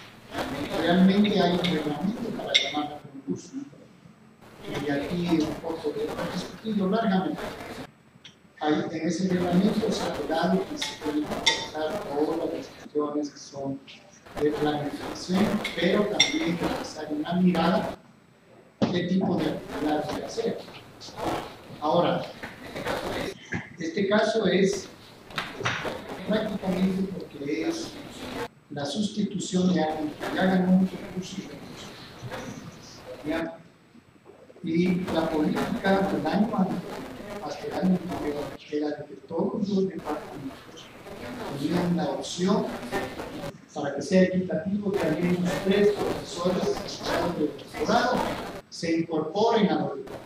Realmente hay un reglamento para llamar a concurso. Y aquí un poco podemos discutirlo largamente. En ese reglamento se ha quedado que se pueden trabajar todas las cuestiones que son de planificación, pero también es necesaria una mirada qué tipo de actividades de hacer. Ahora, este caso es prácticamente porque es la sustitución de alguien que ya ganó un concurso de recursos. Y la política del año hasta el año anterior era de que todos los departamentos tenían la opción, para que sea equitativo, que al menos 3 profesores de doctorado se incorporen a los departamentos.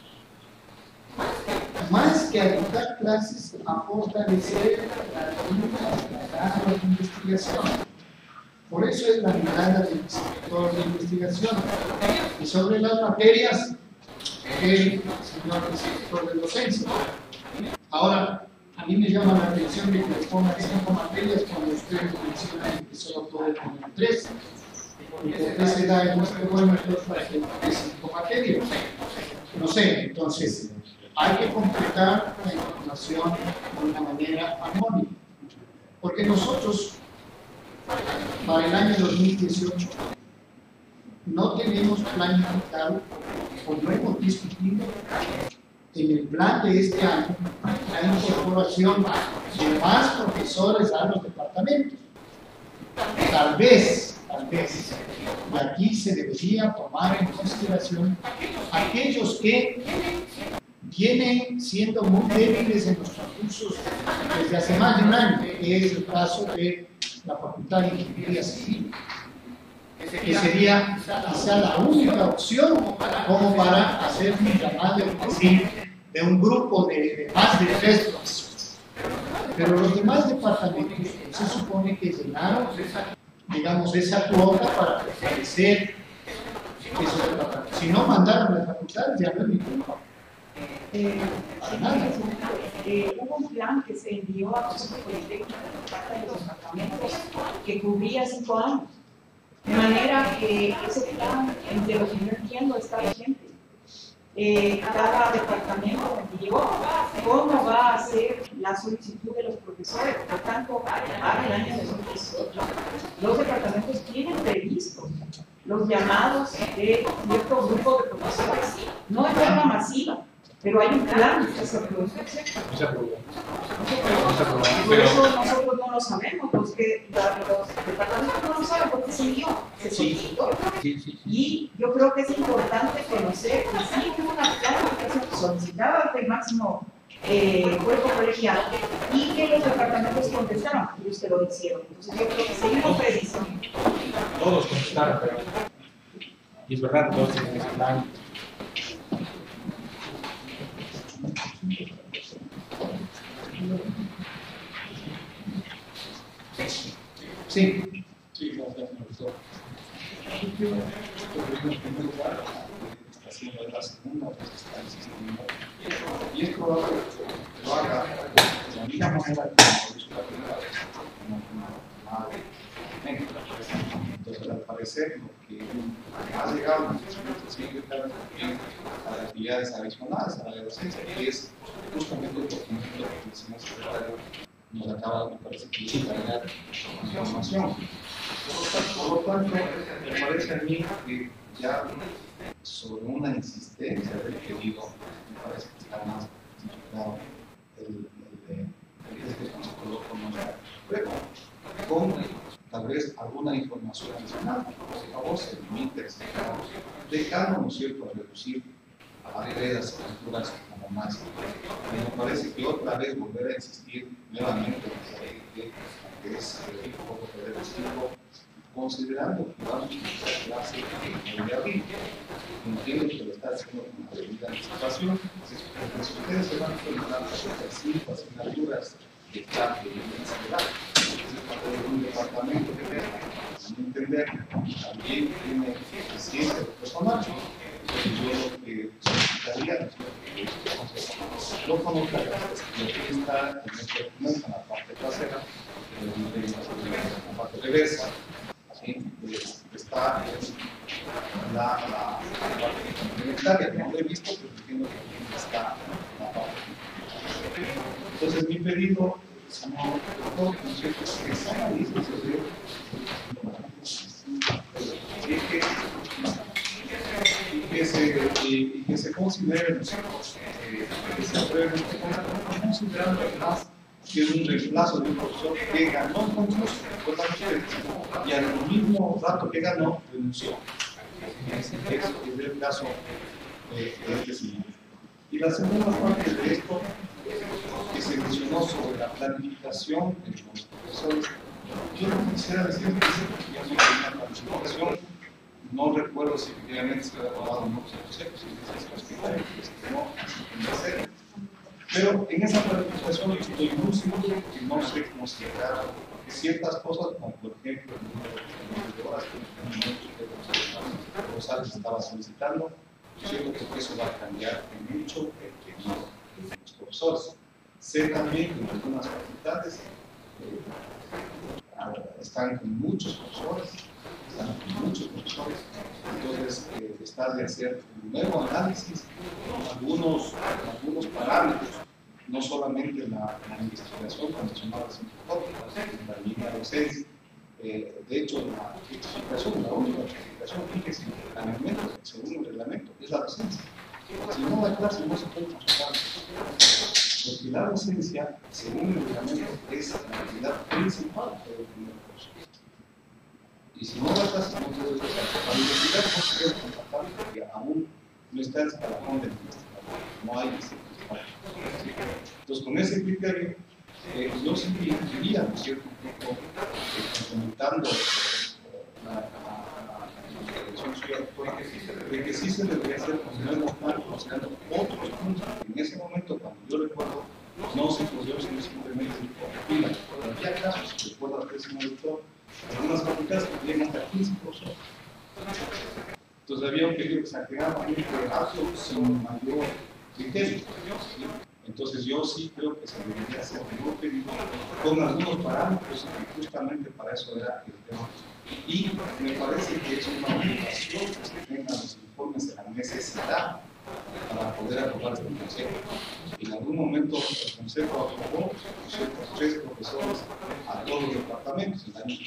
Más que a dictar clases, a fortalecer la de investigación. Por eso es la mirada del sector de investigación. Y sobre las materias, el señor instructor de docencia. Ahora, a mí me llama la atención de que les pongan 5 materias cuando ustedes mencionan que solo pueden poner 3. Y por qué se da el nuestro bueno para que pongan 5 materias. No sé, entonces hay que completar la información de una manera armónica. Porque nosotros, para el año 2018, no tenemos planificado o no hemos discutido en el plan de este año la incorporación de más profesores a los departamentos. Tal vez, y aquí se debería tomar en consideración aquellos que vienen siendo muy débiles en los concursos desde hace más de un año, que es el caso de la Facultad de Ingeniería Civil, que sería quizá la única opción como para hacer un llamado de un grupo de más de 3 profesores. Pero los demás departamentos se supone que llenaron, digamos, esa cuota para fortalecer esos departamentos. Si no mandaron a las facultades, ya no es mi culpa. Hubo un plan que se envió a los politécnicos por parte de los departamentos que cubría 5 años. De manera que ese plan, de lo que yo entiendo, está vigente. Cada departamento envió cómo va a ser la solicitud de los profesores. Por tanto, para el año 2018, los departamentos tienen previsto los llamados de cierto grupo de profesores, no de forma masiva, pero hay un plan que se aprobó. Por eso nosotros no lo sabemos, los departamentos no lo saben porque se dio, se solicitó. Y yo creo que es importante conocer que sí hubo una planificación solicitada del máximo cuerpo colegiado y que los departamentos contestaron, ellos que lo hicieron. Entonces yo creo que seguimos previsto. Todos contestaron, pero. Y es verdad, todos tienen ese plan. Sí. Sí, gracias, profesor. Está haciendo la segunda, pues está insistiendo. Y es probable que lo haga de la misma manera que lo hizo la primera vez, entonces, al parecer, lo que ha llegado a las actividades adicionales a la de docencia, que es justamente el documento que el señor secretario nos acaba, me parece que dar información. Por lo tanto, me parece a mí que ya sobre una insistencia del pedido, me parece que está más justificado el que se coloca con tal vez alguna información adicional, por favor se limite, dejando, ¿no es cierto?, a reducir a veredas y alturas como más. Me parece que otra vez volver a insistir nuevamente que es un poco progresivo, considerando que vamos a iniciar clase en de abril. Entiendo que lo está haciendo con una debida anticipación. Si ustedes se van a preguntar sobre 5 asignaturas de clase de universidad, un departamento que tenga, a mi entender, también tiene ciencia de personal. Yo lo que solicitaría, no conozca lo que está en este documento, en la parte trasera, en la parte reversa, está la parte complementaria, que no lo he visto, pero entiendo que pedido, señor doctor, que se analice y que se considere, que se apruebe este contrato, considerando además que es un reemplazo de un profesor que ganó el concurso, y al mismo rato que ganó, renunció. Es el caso de este señor. Y la segunda parte de esto, que se mencionó sobre la planificación de los profesores, yo no quisiera decir que ya no hay una planificación, no recuerdo si efectivamente se ha aprobado o no, pero en esa planificación estoy muy seguro que no se consideraron ciertas cosas, como por ejemplo el número de horas que Rosales estaba solicitando. Yo siento que eso va a cambiar mucho los profesores. Sé también que en algunas facultades están con muchos profesores, entonces está de hacer un nuevo análisis con algunos parámetros, no solamente la investigación condicionada también la docencia. De hecho, la justificación, la única justificación, fíjese, el segundo reglamento, es la docencia. Si no da clase, no se puede contratar. Porque la docencia, según el reglamento, es la actividad principal de tener curso. Y si no da clase, no puede contratar. La universidad no se puede contratar porque aún no está el escalafón del investigador. No hay disciplina. Entonces, con ese criterio, yo sí diría, ¿no es cierto?, un poco comentando la dirección social, de que sí se debería hacer con nuevos planes, considerando otros puntos. En ese momento, cuando yo recuerdo, no se podía sino simplemente pila. Había casos, recuerdo que señor doctor, algunas facultades que tenían hasta 15 profesores. Entonces había un periodo exageradamente alto sin mayor criterio. Entonces yo sí creo que se debería hacer un periodo con algunos parámetros y justamente para eso era el tema. Y me parece que es una obligación que se tengan los informes de la necesidad para poder aprobar el consejo. En algún momento el consejo aprobó 3 profesores a todos los departamentos el año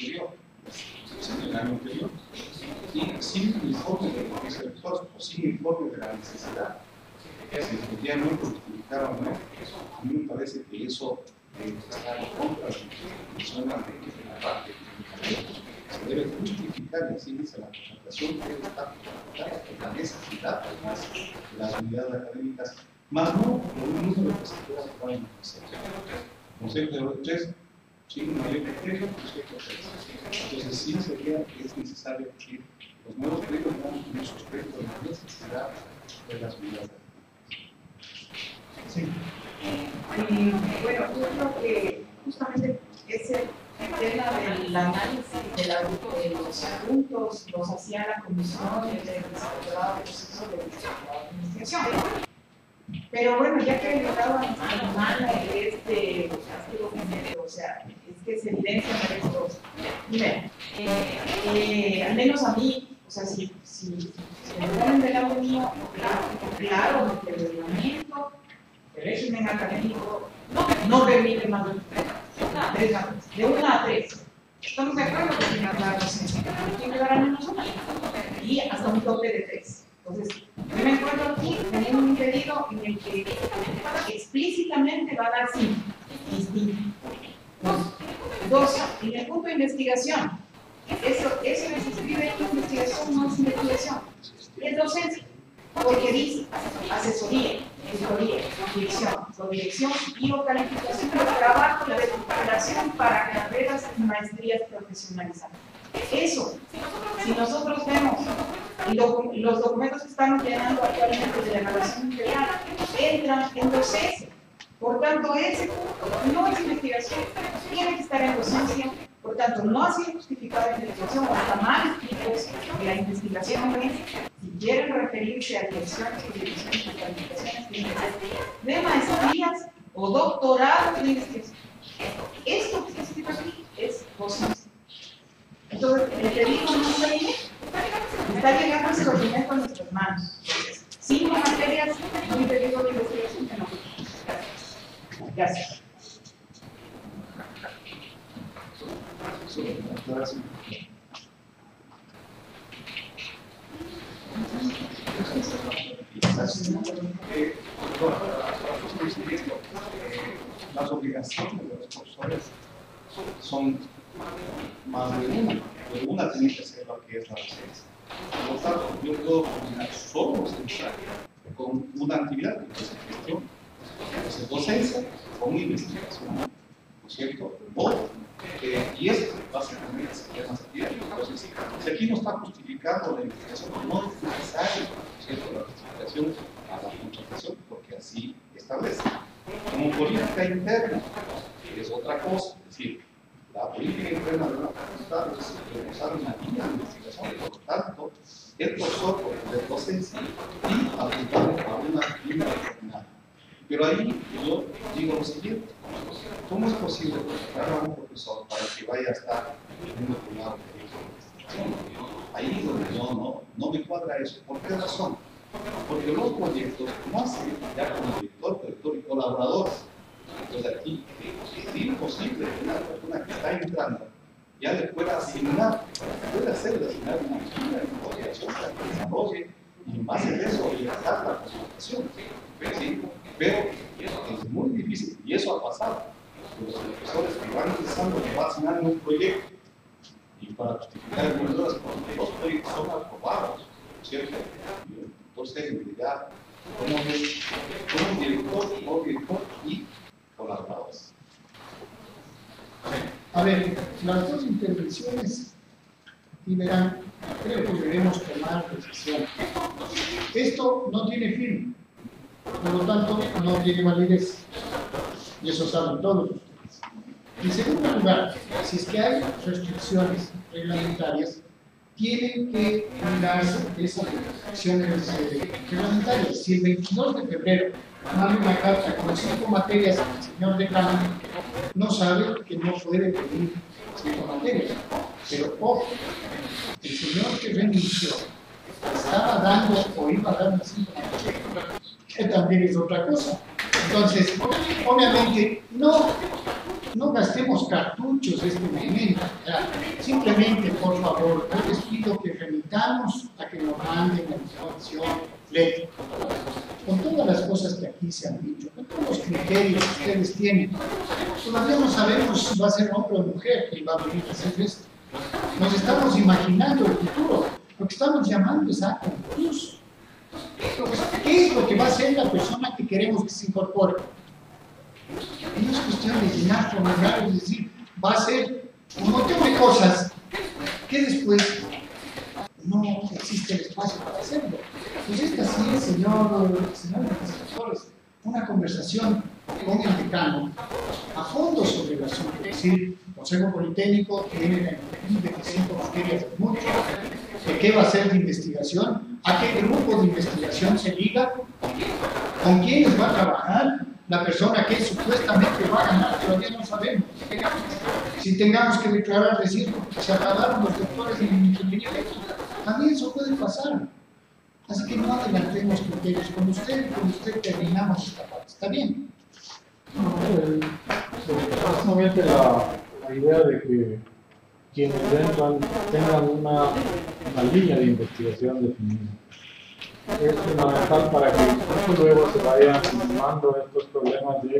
anterior, y sin informe de los directores o sin informe de la necesidad. Si efectivamente justificaron o no, a mí me parece que eso está en contra de la parte se debe justificar, y así dice la contratación, debe estar justificada por la necesidad además de las unidades académicas, más no por un número que se pueda aprobar en el consejo de 3, sin mayor criterio, entonces sí sería que es necesario que los nuevos proyectos dan un sujeto de la necesidad de las unidades académicas. Sí. Bueno, yo creo que justamente ese tema del análisis de los puntos los hacía la comisión del Secretariado de Proceso de Administración. Pero bueno, ya que he llegado a la mano de este documento, o sea, es que se evidencian estos. Mira, al menos a mí, o sea, si me ponen del lado mío, claro, que el reglamento, el régimen académico no permite más de 3 años, de 1 a 3. Estamos de acuerdo que tiene la docencia, tiene que dar al menos 1 y hasta un tope de 3. Entonces, yo me encuentro aquí teniendo un pedido en el que explícitamente va a dar 5 distintos. 2, en el punto de investigación, eso que se escribe en investigación no es investigación, es docencia, porque dice asesoría, tutoría, dirección y o calificación del trabajo de recuperación para carreras y maestrías profesionalizadas. Eso, si nosotros vemos los documentos que estamos llenando actualmente de la evaluación integral, entran en docencia. Por tanto, ese punto no es investigación, tiene que estar en docencia. Por tanto, no ha sido justificada la investigación o está mal escrito que la investigación es, si quieren referirse a direcciones o direcciones de calificaciones, tienen que ser de maestrías o doctorados de investigación. Esto que está escrito aquí es docencia. Entonces, el pedido no está bien, está llegando ese documento a nuestras manos. 5 materias, un pedido de investigación que no. Gracias. las obligaciones de los profesores son más de una, pero una tiene que ser lo que es la docencia. Por lo tanto, yo puedo combinar solo docencia con una actividad que es gestión, entonces docencia con investigación, ¿no es cierto? Y eso básicamente sería más actividades. Entonces, si aquí no está justificando la investigación, no es necesario, ¿no es cierto?, la justificación a la contratación, porque así establece. Como política interna, que es otra cosa, es decir, la política interna de una facultad es realizar una línea de investigación, por lo tanto, el profesor puede tener docencia y apuntar a una línea determinada. Pero ahí yo digo lo siguiente: ¿cómo es posible contratar a un profesor para que vaya a estar en un lado de investigación? Ahí es donde yo no me cuadra eso. ¿Por qué razón? Porque los proyectos nacen ya como director y colaboradores. Entonces aquí es imposible que una persona que está entrando ya le pueda asignar, puede hacerle asignar una línea de investigación para que desarrolle y en base a eso orientar la consultación. ¿Sí? Pero es muy difícil y eso ha pasado. Los profesores que van empezando le van asignando un proyecto y para justificar el número de los proyectos son aprobados, ¿cierto? Entonces, ya como director y colaboradores. A ver, las dos intervenciones, y verán, creo que debemos tomar decisión. Esto no tiene fin, por lo tanto, no tiene validez. Y eso saben todos ustedes. En segundo lugar, si es que hay restricciones reglamentarias, tienen que darse esas restricciones reglamentarias. Si el 22 de febrero manda una carta con 5 materias al señor decano, no sabe que no puede pedir 5 materias. Pero ojo, el señor que renunció estaba dando o iba a dar las 5 materias, que también es otra cosa. Entonces, obviamente, no gastemos cartuchos en este momento. Simplemente, por favor, yo les pido que remitamos a que nos manden la información completa, con todas las cosas que aquí se han dicho, con todos los criterios que ustedes tienen. Todavía no sabemos si va a ser hombre o mujer quien va a venir a hacer esto. Nos estamos imaginando el futuro. Lo que estamos llamando es a concurso. ¿Qué es lo que va a hacer la persona que queremos que se incorpore? No es cuestión de llenar formularios, es decir, va a ser un montón de cosas que después no existe el espacio para hacerlo. Pues esta sí es, señores profesores, una conversación con el decano a fondo sobre el asunto. Es decir, el Consejo Politécnico tiene la inquietud de que 5 materias es mucho, de qué va a ser de investigación, a qué grupo de investigación se liga, con quiénes va a trabajar la persona que supuestamente va a ganar, todavía no sabemos. Si tengamos que declarar, decir, se acabaron los doctores en ingeniería eléctrica, también eso puede pasar. Así que no adelantemos criterios. Con usted terminamos esta parte. ¿Está bien? Básicamente la idea de que quienes vengan tengan una línea de investigación definida es fundamental para que incluso luego se vayan sumando estos problemas que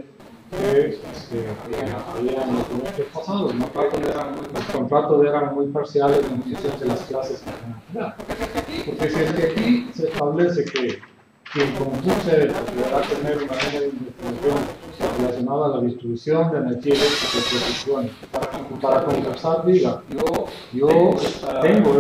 había en los semestres pasados. Los contratos eran muy parciales en función de las clases que van a dar. Porque si es que aquí se establece que quien concurse deberá tener una línea de investigación relacionada a la distribución de energía eléctrica y producción, para concursar diga, yo tengo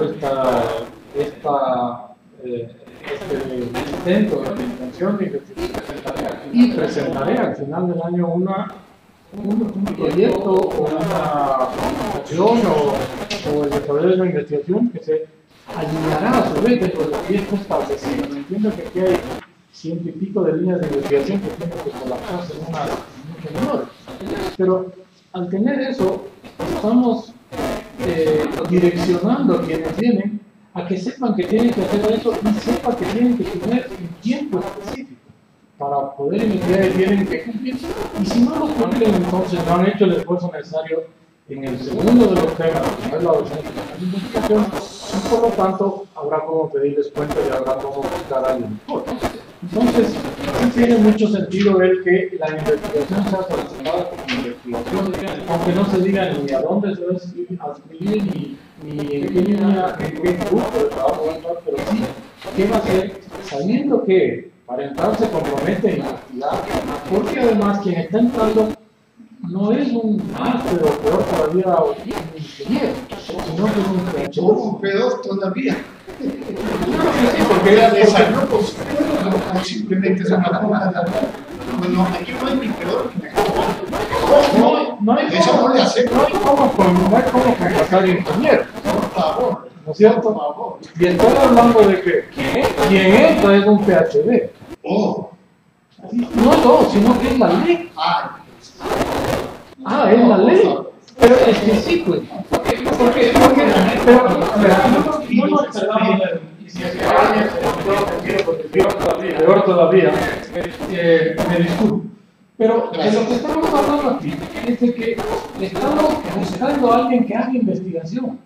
este intento de intención de investigación y presentaré al final del año un proyecto o una presentación o el desarrollo de una investigación que se alineará a su vez dentro del proyecto establecido. Entiendo que aquí hay 100 y pico de líneas de investigación que tienen que colapsarse en una menor. Pero al tener eso, estamos direccionando a quienes vienen a que sepan que tienen que hacer eso y sepan que tienen que tener un tiempo específico para poder investigar y tienen que cumplir. Y si no lo cumplen, entonces no han hecho el esfuerzo necesario en el segundo de los temas, que es la docencia de la investigación, y por lo tanto habrá como pedirles cuenta y habrá como buscar a alguien mejor. Entonces, sí tiene mucho sentido el que la investigación sea solicitada como investigación, aunque no se diga ni a dónde se va a escribir, ni en qué línea, en qué grupo de trabajo va a entrar, pero sí, ¿qué va a hacer? Sabiendo que para entrar se compromete a investigar, porque además quien está entrando no es un máster o peor todavía un ingeniero, sino que es un PhD. Un peor todavía. Sí, porque simplemente es una forma de hablar. Bueno, aquí no hay ni peor ni mejor. No hay eso no le hace. No hay cómo contratar ingeniero. Por favor. ¿No es cierto? Por favor. Y estoy hablando de que quien entra es un PhD. Oh. No, sino que es la ley. Es la ley. Pero es que sí, pues. Porque peor todavía, me disculpo. Pero de lo que estamos hablando aquí es de que estamos buscando a alguien que haga investigación.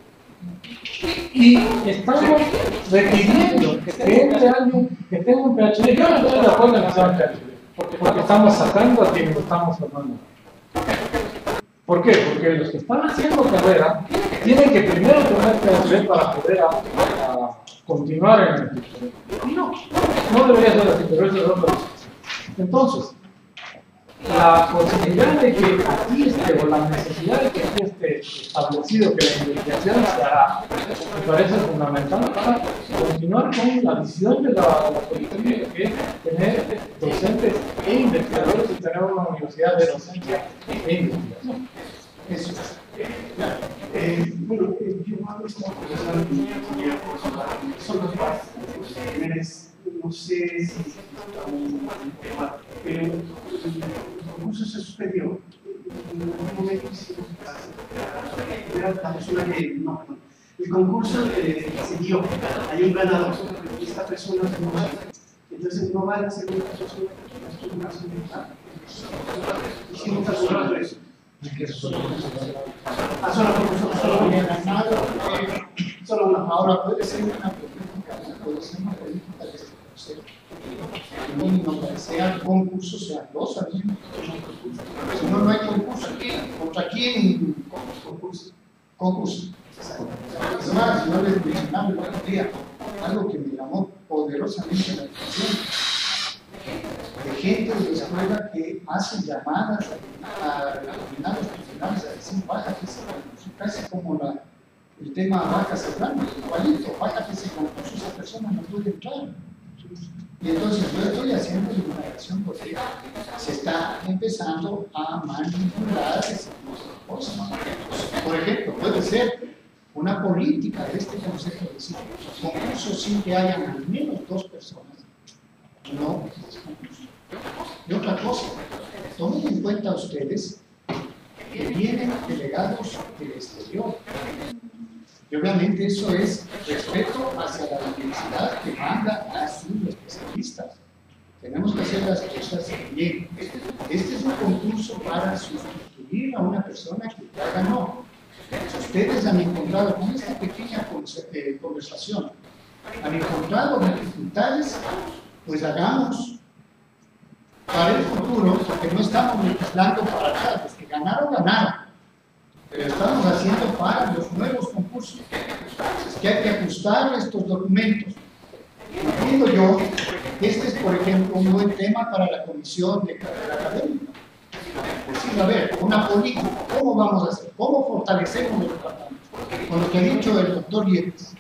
Y estamos requiriendo que entre alguien que tenga un PhD. Yo no estoy de acuerdo en que sea un PhD, porque estamos sacando a quienes estamos formando. ¿Por qué? Porque los que están haciendo carrera tienen que primero tener PhD para poder continuar en el instituto. Y no debería ser así, pero eso es otra cosa. Entonces, la posibilidad de que aquí esté, o la necesidad de que aquí esté establecido que la investigación se hará, me parece fundamental para continuar con la visión de la política, que es tener docentes e investigadores y tener una universidad de docencia e investigación. Eso. Bueno, yo hago esta profesora son los bases. No sé si está un tema, pero el concurso se suspendió. En algún momento hicimos la persona que no, el concurso se dio, hay un ganador, esta persona no va. Entonces no va a la segunda persona, hicimos algo de eso. Solo una. Ahora puede ser una política de este proceso. No sea concurso, sean dos al mismo tiempo. Si no, no hay concurso. ¿Contra quién concurso? Es más, yo les mencionaba el otro día algo que me llamó poderosamente la atención. De gente de la escuela que hacen llamadas a determinados funcionarios a decir, bájate, casi como el tema vacas hablando, igualito, bájate ese concurso, esa persona no puede entrar. Y entonces yo estoy haciendo una reacción porque se está empezando a manipular ese cosas. Por ejemplo, puede ser una política de este consejo de decir, concursos sin que hayan al menos 2 personas. No, y otra cosa, tomen en cuenta ustedes que vienen delegados del exterior. Y obviamente eso es respeto hacia la universidad que manda a sus especialistas. Tenemos que hacer las cosas bien. Este es un concurso para sustituir a una persona que ya ganó. Si ustedes han encontrado con esta pequeña conversación, han encontrado dificultades, pues hagamos para el futuro, porque no estamos legislando para acá, los que ganaron, pero estamos haciendo para los nuevos concursos. Es que hay que ajustar estos documentos. Entiendo yo que este es, por ejemplo, un buen tema para la comisión de carrera académica. Decir, a ver, una política, ¿cómo vamos a hacer? ¿Cómo fortalecemos los departamentos? Con lo que ha dicho el doctor Yepes.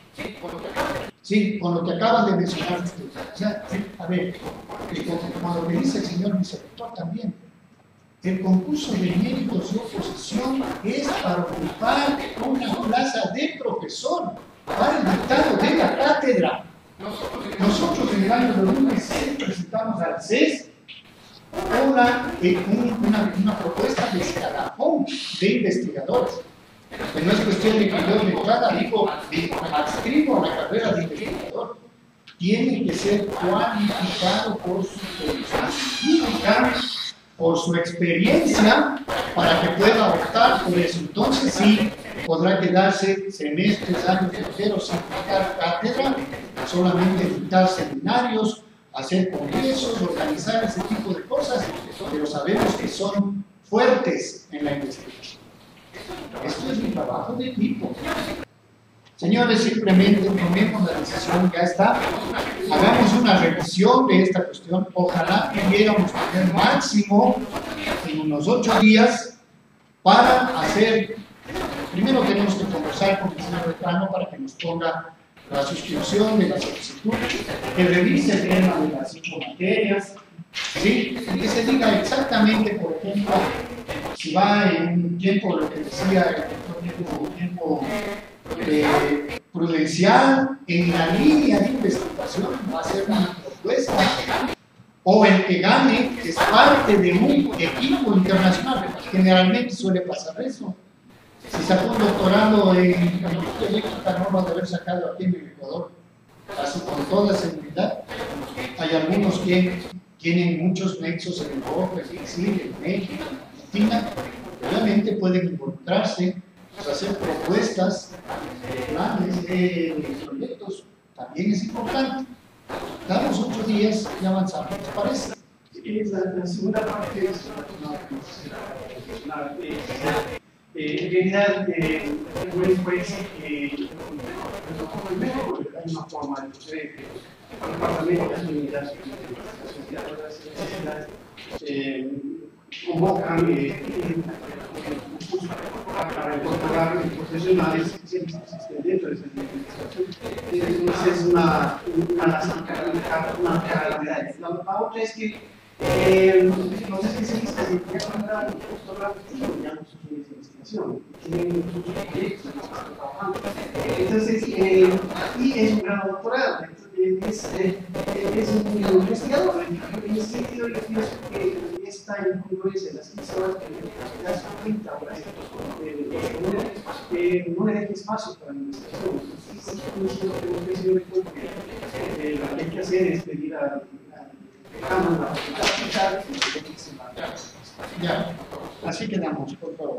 Sí, con lo que acaban de mencionar ustedes. O sea, a ver, con lo que dice el señor vicerrector también, el concurso de méritos y oposición es para ocupar una plaza de profesor, para el dictado de la cátedra. Nosotros en el año 2016 presentamos al CES una propuesta de escalafón de investigadores. Que no es cuestión de que yo de entrada digo, me adscribo a la carrera de investigador. Tiene que ser cualificado por su posición científica, por su experiencia, para que pueda optar por eso. Entonces sí, podrá quedarse semestres, años enteros sin dictar cátedra, solamente dictar seminarios hacer congresos, organizar ese tipo de cosas, pero sabemos que son fuertes en la investigación. Esto es un trabajo de equipo. Señores, simplemente tomemos la decisión, ya está. Hagamos una revisión de esta cuestión. Ojalá pudiéramos tener máximo en unos 8 días para hacer. Primero tenemos que conversar con el señor decano para que nos ponga la suscripción de la solicitud, que revise el tema de las 5 materias, ¿sí? Y que se diga exactamente, por ejemplo, si va en un tiempo, lo que decía el doctor, un tiempo prudencial, en la línea de investigación, va a ser una propuesta, o el que gane es parte de un equipo internacional. Generalmente suele pasar eso. Si sacó un doctorado en tecnología eléctrica, no va a haber sacado aquí en el Ecuador, así con toda seguridad. Hay algunos que tienen muchos nexos en Europa, en Brasil, en México, en Argentina, obviamente pueden involucrarse, pues hacer propuestas, planes de proyectos, también es importante. Damos 8 días y avanzamos, ¿te parece? La segunda parte es en realidad, hay una forma de proceder que el Parlamento, las unidades, convocan para incorporar los profesionales que siempre existen dentro de esa administración. Entonces es una realidad. La otra es que los especialistas en ya doctorado tienen sus líneas de investigación, tienen sus proyectos en los que están trabajando. Entonces, aquí es un grado doctorado, es un investigador. En ese sentido, yo pienso que esta incongruencia de las 15 horas que las 30 horas no le deje espacio para la investigación. Lo que hay que hacer es pedir a ya, así quedamos, por favor.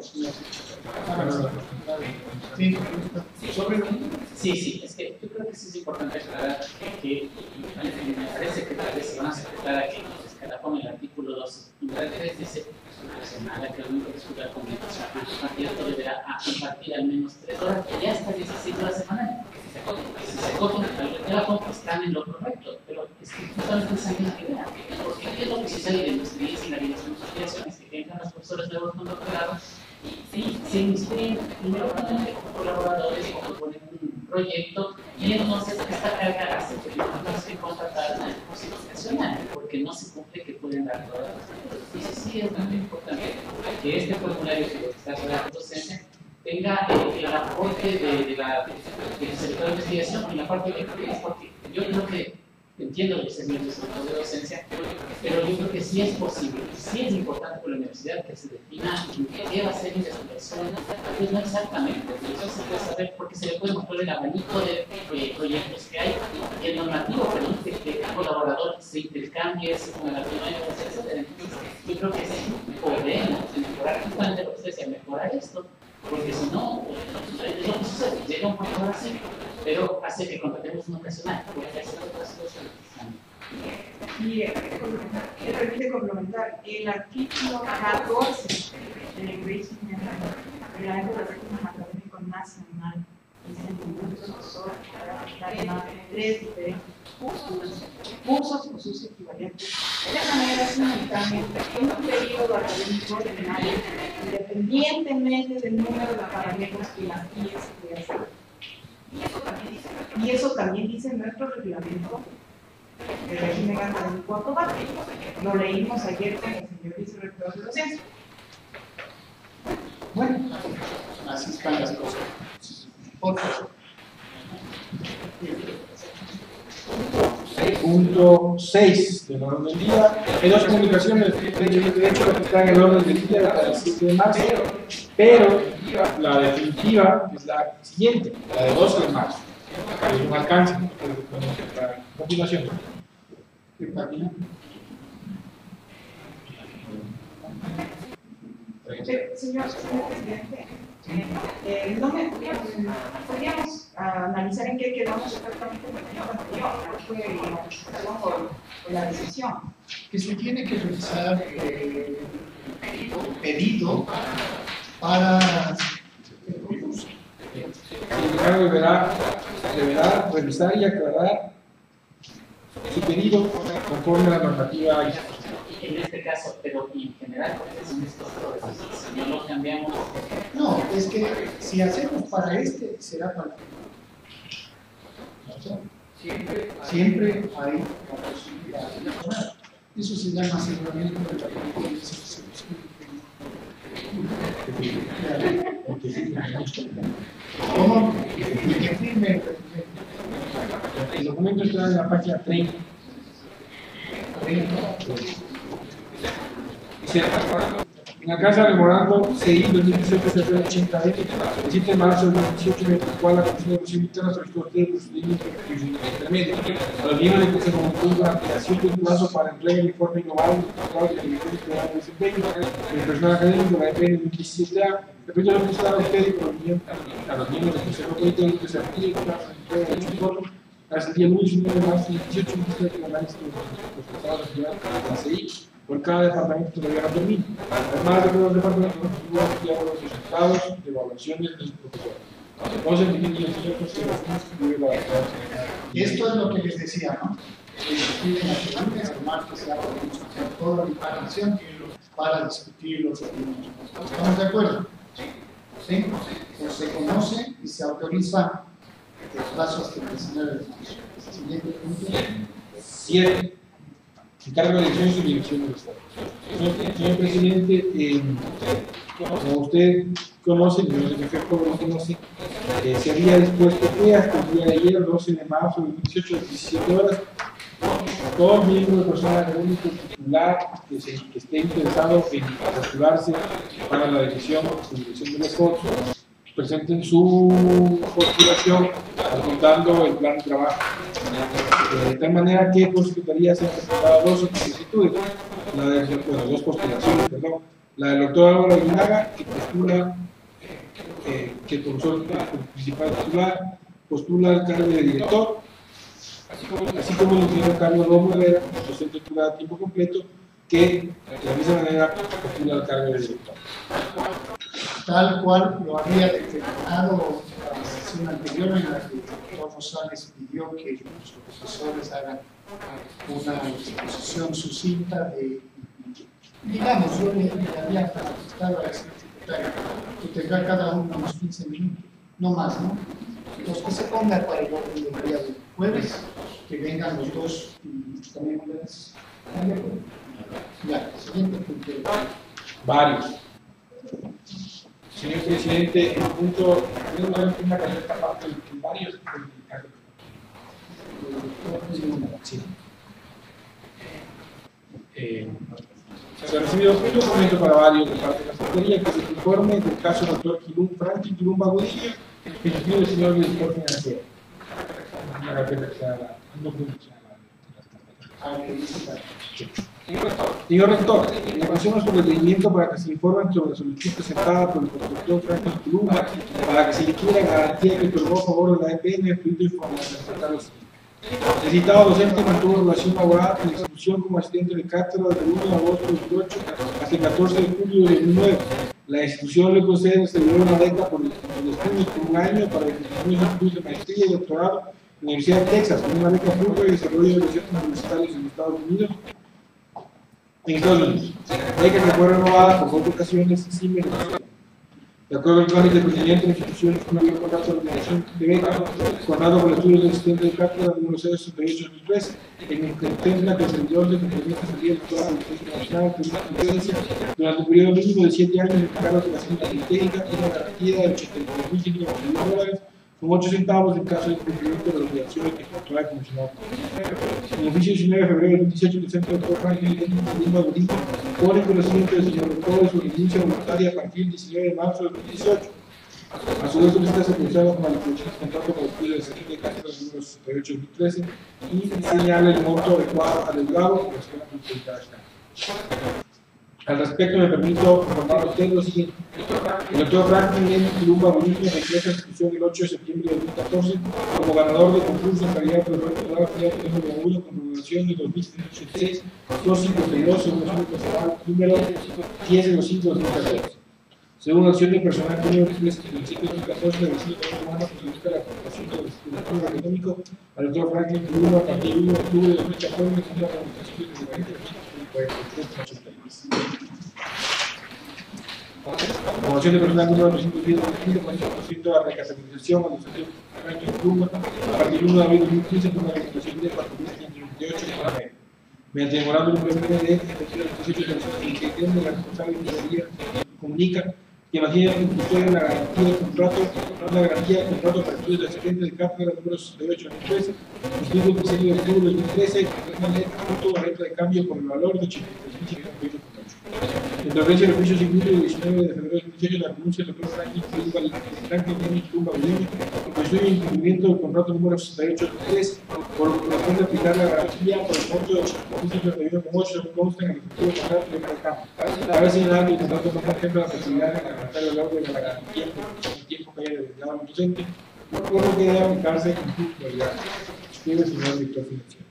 Sí, es que yo creo que sí es importante aclarar que me parece que tal vez se van a aceptar aquí en el escalafón, el artículo 2, numeral 3 dice señala que el único que estudia la comunicación candidato deberá compartir al menos 3 horas y hasta 16 horas semanales. Si se cogen al escalafón, están en lo correcto, pero es que justamente esa misma idea, porque ¿qué es lo que sucede en nuestra experiencia en la vida de nuestras investigaciones? Que entran los profesores nuevos con doctorado y se inscriben inmediatamente como colaboradores o proponen un proyecto y entonces esta carga hace que no se contratar a un curso profesional porque no se cumple que pueden dar todas las cosas. Y sí es muy importante que este formulario que está sobre la docencia tenga el aporte del sector de investigación y la parte de experiencia, porque yo creo que entiendo los segmentos de docencia, pero yo creo que sí es posible, sí es importante por la universidad que se defina qué va a ser investigación, tal vez no exactamente, pero eso se puede saber porque se le puede mostrar el abanico de proyectos que hay y el normativo permite que el colaborador se intercambie con el alumno, etc. Entonces, yo creo que sí podemos mejorar, justamente lo que usted decía, mejorar esto, porque si no, es lo que sucede, llega un punto así, pero hace que contratemos un ocasional, porque hacer otras cosas. Y le permite complementar el artículo 14 del reglamento de régimen académico nacional. Dice que un profesor para aplicar más de 3 diferentes cursos o sus equivalentes de manera simultánea en un periodo académico ordinario, independientemente del número de paralelos que las guías puedan hacer. Y eso también dice nuestro reglamento del régimen académico automático. Lo leímos ayer con el señor vicerrector de docencia. Bueno, así están las cosas. Por favor. Punto 6 del orden del día. Hay 2 comunicaciones de hecho que están en el orden del día para el 7 de marzo, pero la definitiva es la siguiente, la de 12 de marzo. Es un alcance para continuación. ¿Qué página? Señor presidente, podríamos a analizar en qué quedamos exactamente en el punto anterior, cuál fue la discusión o la decisión. Que se tiene que revisar el pedido para el concurso. El decano deberá revisar y aclarar su pedido conforme a la normativa. En este caso, pero en general, con estos procesos, si no lo cambiamos. No, es que si hacemos para este, será para el otro. Siempre hay la posibilidad de mejorar. Eso se llama aseguramiento de la confidencialidad. ¿Cómo? Que firme el documento. El documento está en la página 30. En la Casa Memorando CI 2018-080 el 7 de marzo de 2018, en el cual la Comisión de Educación Interna solicitó el procedimiento intermedio a los miembros de que se comunicó una aplicación de un plazo para entrega del informe innovado de la Dirección General de Desempeño del personal académico de la EPN 2017A. Respecto a lo que se da a ustedes a los miembros del Consejo Político que se aplique la entrega de dicho informe hasta el día 19 de marzo de 2018, que el análisis de los resultados de la CI por cada departamento todavía no termina. Además de que los departamentos continúan estudiando los resultados de evaluaciones de sus profesores. Entonces, en 2018 esto es lo que les decía, ¿no? Se discuten las preguntas, el martes se hace toda la información para discutir los documentos. ¿Estamos de acuerdo? ¿Sí? Pues se conoce y se autoriza el plazo hasta el 19 de marzo. Siguiente punto. 7. Encargo de elecciones y dirección del Estado. Señor presidente, como usted conoce, yo no sé qué lo conoce, se había dispuesto que hasta el día de ayer, 12 de marzo de 2018, a las 17 horas, todo miembro de personal académico titular que esté interesado en postularse para la decisión de dirección del Estado presenten su postulación adjuntando el plan de trabajo. De tal manera que por Secretaría se han presentado dos solicitudes, dos postulaciones, perdón. La del doctor Álvaro Aguinaga, que postula, que el profesor principal titular postula al cargo de director, así como el ingeniero Carlos Romo Herrera, docente titular a tiempo completo, que de la misma manera postula al cargo de director. Tal cual lo había determinado la sesión anterior en la que el doctor Rosales pidió que los profesores hagan una exposición sucinta de, digamos, yo le había manifestado a la secretaria que tendrá cada uno unos 15 minutos, no más, ¿no? Entonces que se ponga para el orden del día del jueves, que vengan los dos y también ustedes. Ya, siguiente punto. Varios. Señor presidente, el punto, una carpeta aparte de varios. Sí. Se ha recibido un documento para varios de parte de la Secretaría, que es el informe del caso del doctor Franklin Quilumba Godillo, que escribe el señor director financiero. Una carpeta que se da un documento que se Señor rector, le conocemos por el requerimiento para que se informen sobre la solicitud presentada por el doctor Franklin Quilumba para que se le quiera garantía que otorgó a favor de la EPN el pedido de información. El citado docente mantuvo relación laboral en la institución como asistente de cátedra desde el 1 de agosto de 2008 hasta el 14 de julio de 2009. La institución le concede una beca por estudios por un año para que continúe sus estudios de maestría y doctorado en la Universidad de Texas, con una beca pública y desarrollo de relaciones universitarias en Estados Unidos. La beca que fue renovada por 2 ocasiones sin beneficio. De acuerdo al trámite de procedimiento, la institución es una contrato de organización de beca, acordado por estudios del asistente de cátedra número 068-2013, en el que contempla que el servidor de compromiso sería el doctorado de Defensa Nacional de Competencia durante un periodo mínimo de 7 años en cargos de la Hacienda Técnica y una garantía de $83.500 con 8 centavos en caso de cumplimiento de las obligaciones que contrae convencional. En el oficio 19 de febrero de 2018, el centro de Franklin Quilumba Godillo pone en conocimiento del señor rector de su renuncia voluntaria a partir del 19 de marzo de 2018. A su vez, solicita se procesaba con la liquidación de contrato con el estudio del asistente de cátedra número 68-2013 y señala el monto adecuado al deudado por la escala complementada. Al respecto, me permito informar a usted lo siguiente. El doctor Franklin M. Tulumba Bonilla decreta institución el 8 de septiembre de 2014 como ganador de concurso en calidad de profesor titular número 1 con programación de 2016 252 según acción personal número 10 de los 5 de 2014. Según acción de personal número 3 del 5 de 2014, el vecino de humano que busca la aportación del estudio económico al doctor Franklin Tulumba a partir del 1 de octubre de 2014 de la comunicación de 43 Promoción de personal número 210 de la recapitalización a los socios de Pluma a partir del 1 de abril de 2015 por una legislación de 4.528 mediante el memorándum de 18 de la responsable de tesorería comunica que imagina que usted la garantía de contrato, la garantía de contrato para estudios del asistente de cátedra número 68 de 2013, suscrito el 16 de octubre de 2013, punto la letra de cambio por el valor de 83.548. En referencia al oficio circuito del 19 de febrero de 2018, la renuncia del doctor Franklin Tulumba Bonilla constituye incumplimiento del contrato número 68 de 2003 por lo que corresponde aplicar la garantía por el monto de 851,8 que consta en el efectivo contrato de cambio. Cabe señalar que el contrato no contempla la posibilidad de levantar el valor de la garantía por el tiempo que haya dedicado al docente, por lo que debe aplicarse en su actualidad. Escribe el señor director financiero.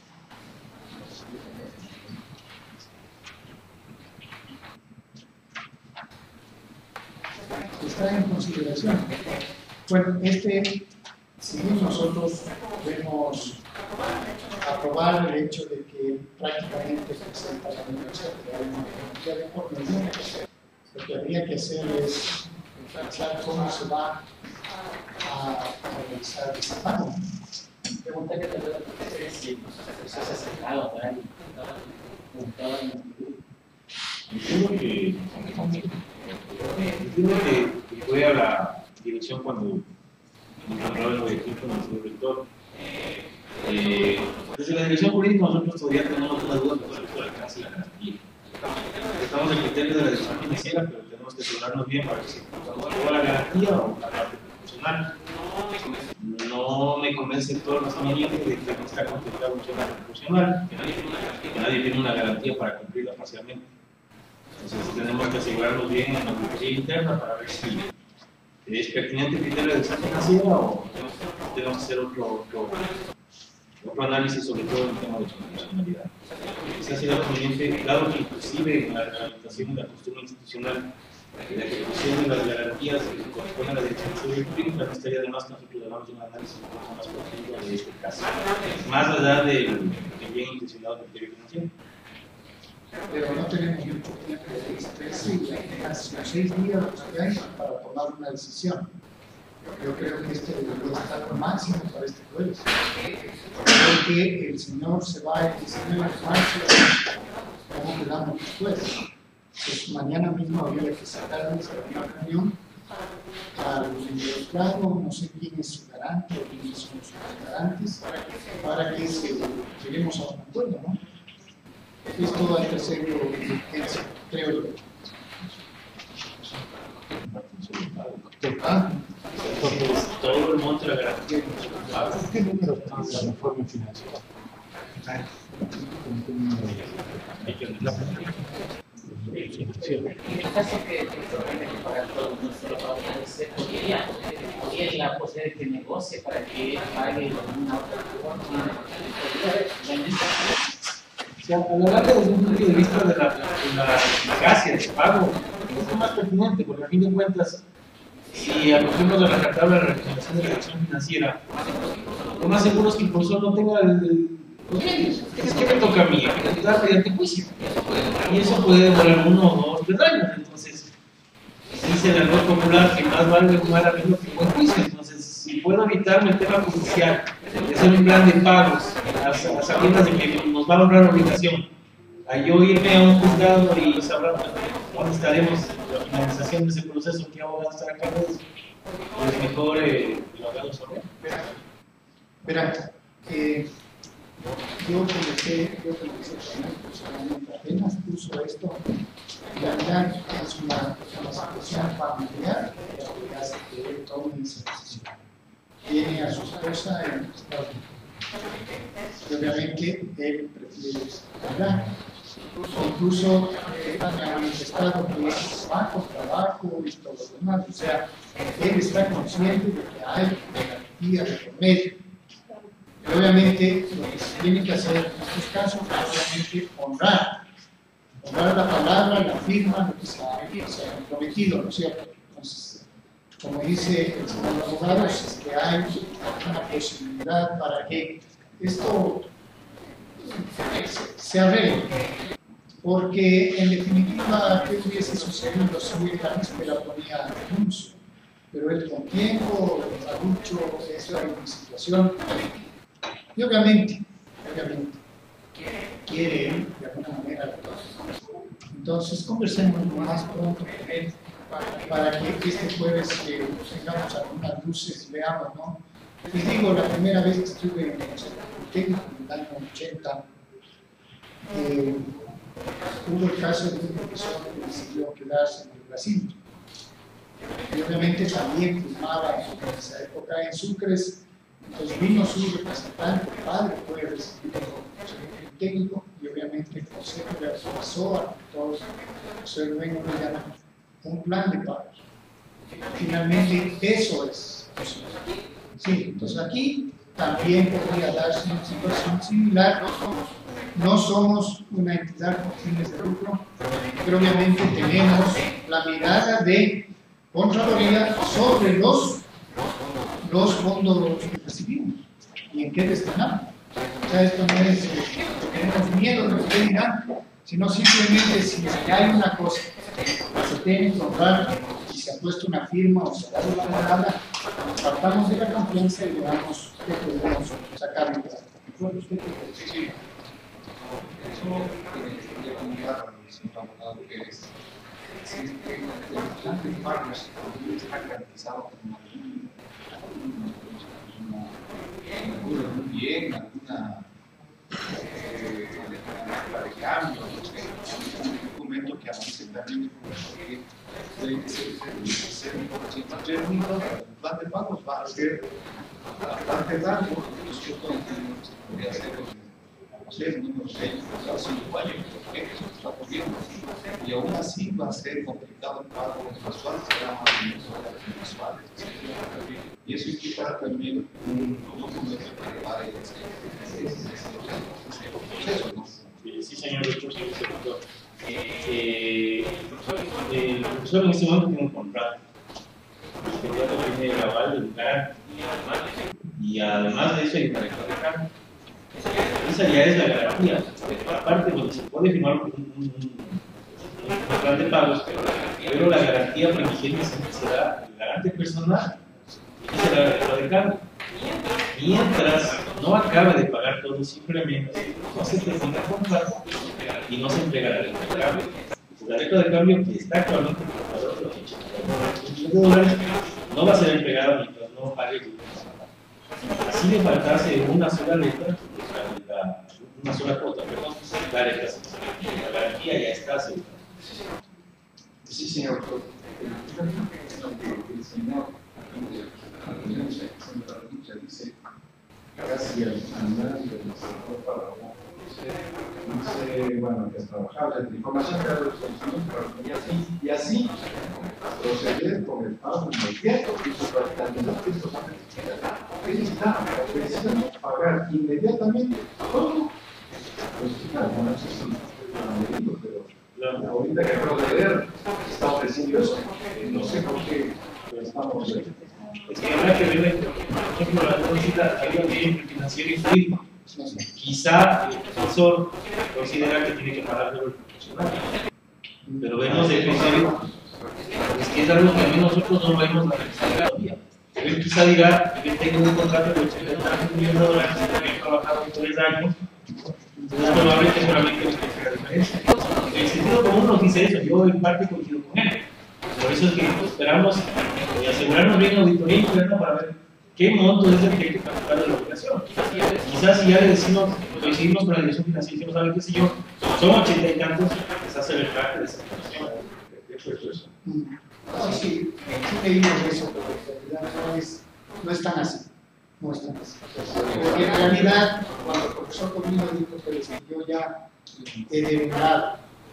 Está en consideración. Bueno, si nosotros debemos aprobar el hecho de que prácticamente presenta la universidad de formación, lo que habría que hacer es pensar cómo se va a realizar ese pago. Pregunta que te voy a hacer si se ha acercado para alguien. Entiendo que fue a la dirección cuando encontraba el objetivo con el señor rector. Desde la dirección jurídica nosotros todavía tenemos una duda con respecto al alcance de la garantía. Estamos en el criterio de la dirección financiera, pero tenemos que asegurarnos bien para que se toda la garantía o la parte proporcional. No me convence todo el razonamiento de que no está contemplado un tema proporcional, que nadie tiene una garantía para cumplirla parcialmente. Entonces tenemos que asegurarnos bien en la auditoría interna para ver si es pertinente el criterio de dirección financiera o tenemos que hacer otro análisis, sobre todo en el tema de proporcionalidad. Esa ha sido conveniente, dado que inclusive en la reglamentación de la costumbre institucional de la ejecución de las garantías que corresponden a la dirección jurídica, no estaría de más que nosotros hagamos un análisis un poco más profundo de este caso. Más allá del bien intencionado criterio financiero. Pero no tenemos mucho tiempo de expresa y apenas 6 días los que hay para tomar una decisión. Yo creo que este debería estar lo máximo para este jueves. Creo que el señor se va el 19 de marzo. ¿Cómo quedamos después? Pues mañana mismo habría que sacar una reunión a los involucrados, no sé quién es su garante o quiénes son sus garantes, para que lleguemos a un acuerdo, ¿no? Esto hay que hacerlo de urgencia, creo yo. Todo el monto de la garantía. ¿Qué número tiene la reforma financiera? En el caso que tiene que pagar todo nuestro pago, podría la posibilidad de que negocie para que pague una otra forma. A la larga, desde un punto de vista de la eficacia del pago, es más pertinente, porque a fin de cuentas, si acogemos a la tabla de recomendación de la dirección financiera, lo más seguro es que el profesor no tenga los medios. Es que me toca a mí, ejecutar mediante juicio. Y eso puede demorar 1 o 2, 3 años. Entonces, dice el argot popular que más vale un mal arreglo que un buen juicio. Entonces, si puedo evitarme el tema judicial, de hacer un plan de pagos, a sabiendas de que nos va a lograr la obligación, a yo irme a un juzgado y sabrá dónde estaremos la finalización de ese proceso, qué abogado estará a cargo de eso, pues mejor lo hagamos sobre. Verán, yo comencé personalmente apenas puso esto, en realidad es una situación familiar que hace que él tome esa decisión. Tiene a su esposa en Estados Unidos. Y obviamente él prefiere estar allá. Incluso me ha manifestado que es bajo trabajo y todo lo demás. O sea, él está consciente de que hay garantía de por medio. Y obviamente lo que se tiene que hacer en estos casos es obviamente honrar la palabra, la firma, lo que se ha comprometido, ¿no es cierto? Entonces, como dice el señor abogado, es que hay una posibilidad para que esto se arregle. Porque en definitiva, ¿qué hubiese sucedido si la víspera ponía anuncio? Pero él con tiempo, mucho, esa es una situación. Y obviamente, quiere él de alguna manera. Entonces, conversemos lo más pronto con él para que este jueves tengamos algunas luces y veamos, ¿no? Les digo, la primera vez que estuve en el técnico en el año 80, hubo el caso de un profesor que decidió quedarse en el Brasil. Y obviamente también firmaba en esa época en Sucres. Entonces vino su representante, el padre, fue recibido como técnico y obviamente el consejo le pasó a todos, José Luego le llama un plan de pagos. Finalmente eso es posible. Sí, entonces aquí también podría darse una situación similar. No somos una entidad con fines de lucro, pero obviamente tenemos la mirada de Contraloría sobre los fondos que recibimos y en qué destinamos. O sea, esto no es que tenemos miedo de lo que dirán, sino simplemente si hay una cosa que se tiene que honrar y se ha puesto una firma o se ha dado la palabra, partamos de la confianza y veamos qué podemos sacar en casa. Sí. Eso quería comentar al señor abogado que es que el plan de pagos está garantizado por una muy bien, alguna de cambio, un documento que avance también porque ser un poquito más técnico, el plan de pagos va a ser bastante largo, nosotros podría ser no sé, unos 5 años, porque eso está ocurriendo. Y aún así va a ser complicado el pago mensual, será más o menos horas mensuales. Y eso implicará también un documento que prepare ese proceso, ¿no? Sí, señor doctor, el profesor en este momento tiene un contrato. El contrato tiene el aval del lugar y además de eso hay un director de cambio. Esa ya es la garantía. Aparte, donde se puede firmar un plan de pagos, pero la garantía primigenia será el garante personal y será el director de cambio. Mientras no acabe de pagar todo, simplemente no se termina el contrato y no se entrega la letra de cambio. La letra de cambio que está actualmente en $80 no va a ser entregada mientras no pague el contrato. Así de faltarse una sola letra, una sola cuota, perdón, la letra, la garantía ya está asegurada. Sí, señor doctor. El señor dice, casi al final del sector para dice, bueno, que es trabajar la información que da los conocimientos y así proceder con el pago inmediato y su tratamiento de estos años. Él está ofreciendo pagar inmediatamente todo. Pues claro, no sé si lo han leído, pero ahorita que acabo de ver está ofreciendo eso. No sé por qué estamos. Es que habrá que ver, por ejemplo, la consulta había un bien financiero y jurídico. Quizá el profesor considera que tiene que pagar por el profesional, pero vemos de criterio, es que es algo que a mí nosotros no lo vemos la necesidad todavía. Él quizá dirá que tengo un contrato de $80 millones que he trabajado en 3 años, entonces probablemente solamente nos que la diferencia. En el sentido común nos dice eso, yo en parte coincido con él. Por eso es que esperamos asegurarnos bien la auditoría interna para ver qué monto es el que hay que calcular de la operación. Quizás si ya le decimos, coincidimos con la dirección financiera y decimos, ¿saben qué sé yo? Son 80 y tantos, quizás el traje de esa operación. Sí, sí leímos eso, pero en realidad no es tan así. No es tan así. Porque en realidad, cuando el profesor conversó conmigo y dijo que yo ya he devengado,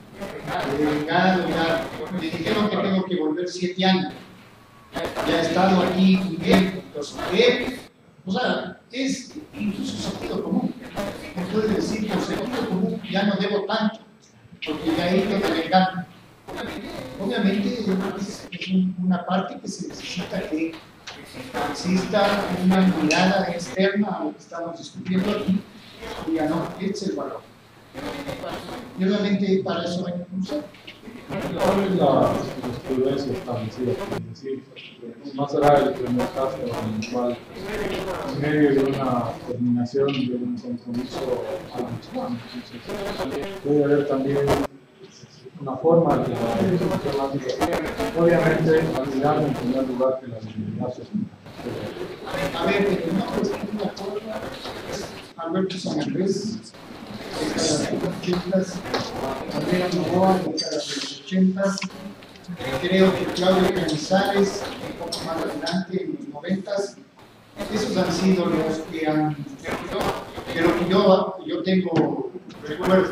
ya me dijeron que tengo que volver 7 años, ya he estado aquí muy bien, entonces, o sea, es incluso sentido común, me puede decir por sentido común, ya no debo tanto, porque ya he ido devengando. Obviamente es una parte que se necesita que exista una mirada externa a lo que estamos discutiendo aquí y ya no, este es el valor. Y obviamente para eso hay que conocer. ¿Cuál es la jurisprudencia establecida? Es decir, no será el primer caso en el cual, en medio de una terminación de un compromiso habitual, puede haber también una forma de la ejecución, obviamente olvidando en primer lugar que la dignidad es a ver, el nombre es una forma, Alberto San Andrés, década de los 80s, Andrea Novoa, década de los 80s, creo que Claudio Canizales, un poco más adelante, en los 90s, esos han sido los que han, pero que yo tengo recuerdo.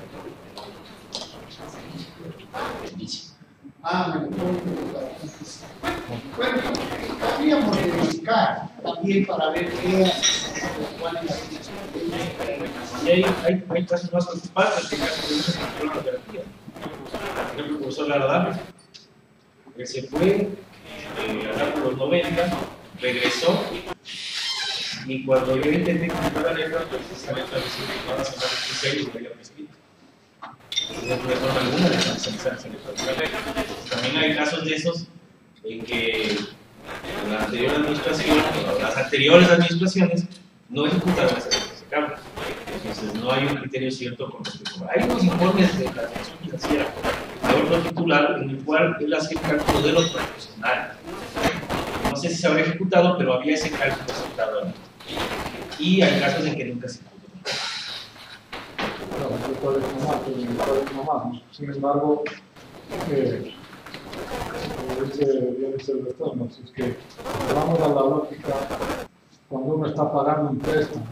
Me lo bueno, podríamos verificar también para ver cuál es la situación. Y hay casos más preocupantes que casos de uso de la garantía. Por ejemplo, el profesor Lara que se fue allá por los 90, regresó, y cuando yo intenté comprar la letra, pues esa letra decía que van a sacar 16 y lo había prescrito. No de forma alguna de sancionarse. También hay casos de esos en que la anterior administración, o las anteriores administraciones, no ejecutaron esa cambio. Entonces no hay un criterio cierto con respecto a. Hay unos informes de la Dirección Financiera de otro titular en el cual él hace el cálculo de los profesionales. No sé si se habrá ejecutado, pero había ese cálculo aceptado ahí. Y hay casos en que nunca se ejecutó. Sin embargo, como dice el retorno, es que vamos a la lógica, cuando uno está pagando un préstamo,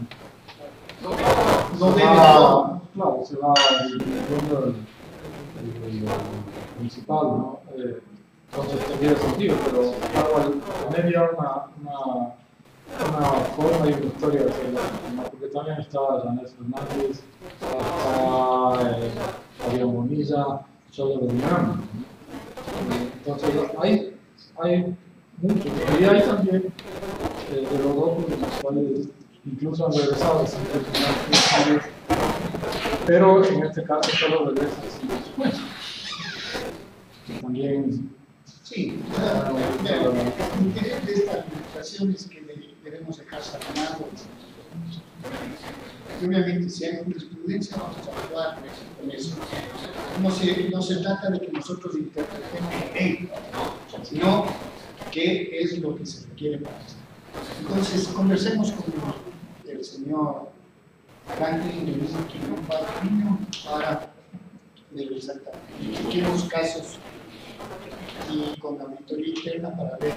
claro, se va disminuyendo el principal, ¿no? Entonces tendría sentido, pero claro, también había una forma y una historia de hacerlo, porque también está Janés Fernández, está Fabián Bonilla, solo de Miami. Entonces hay muchos, y hay también de los otros, los cuales incluso han regresado sin terminar, pero en este caso solo regresan sin después. También. Sí, el interés de esta administración es que debemos dejar sanado. Y obviamente, si hay jurisprudencia, vamos a actuar con eso. No se trata de que nosotros interpretemos la ley, sino qué es lo que se requiere para eso. Entonces, conversemos con el señor Franklin de Luis Quilombo para ver exactamente qué los casos y con la auditoría interna para ver.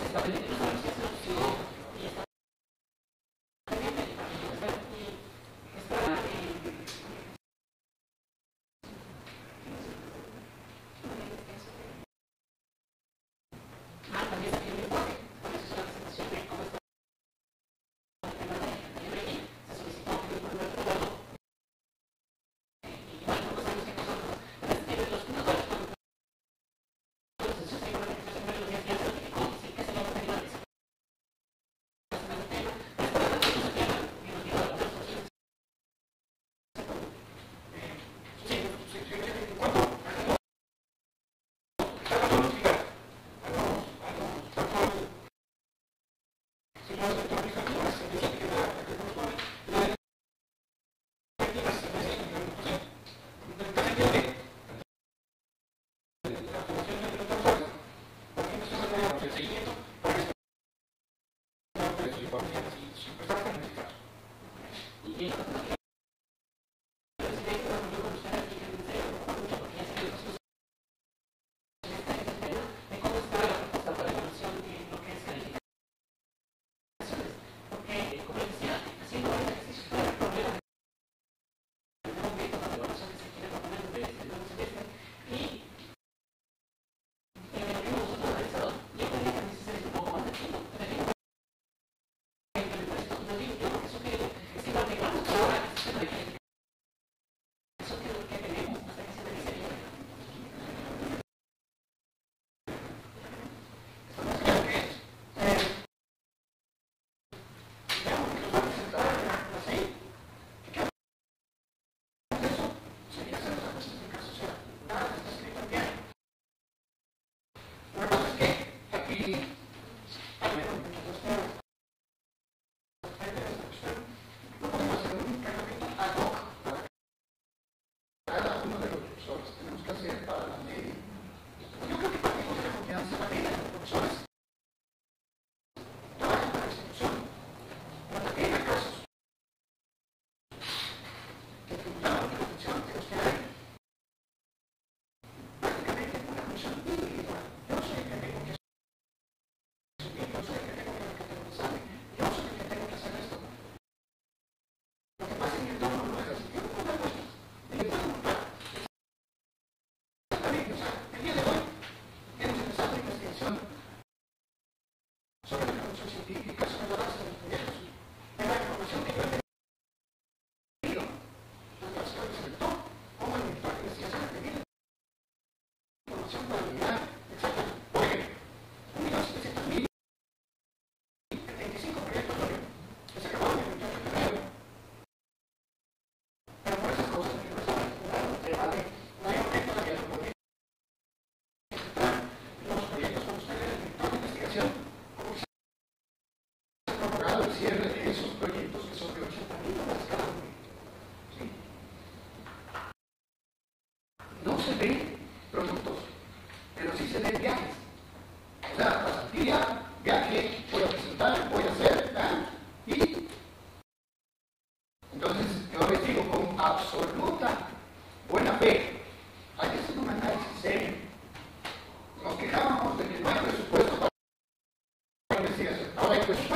Ahora hay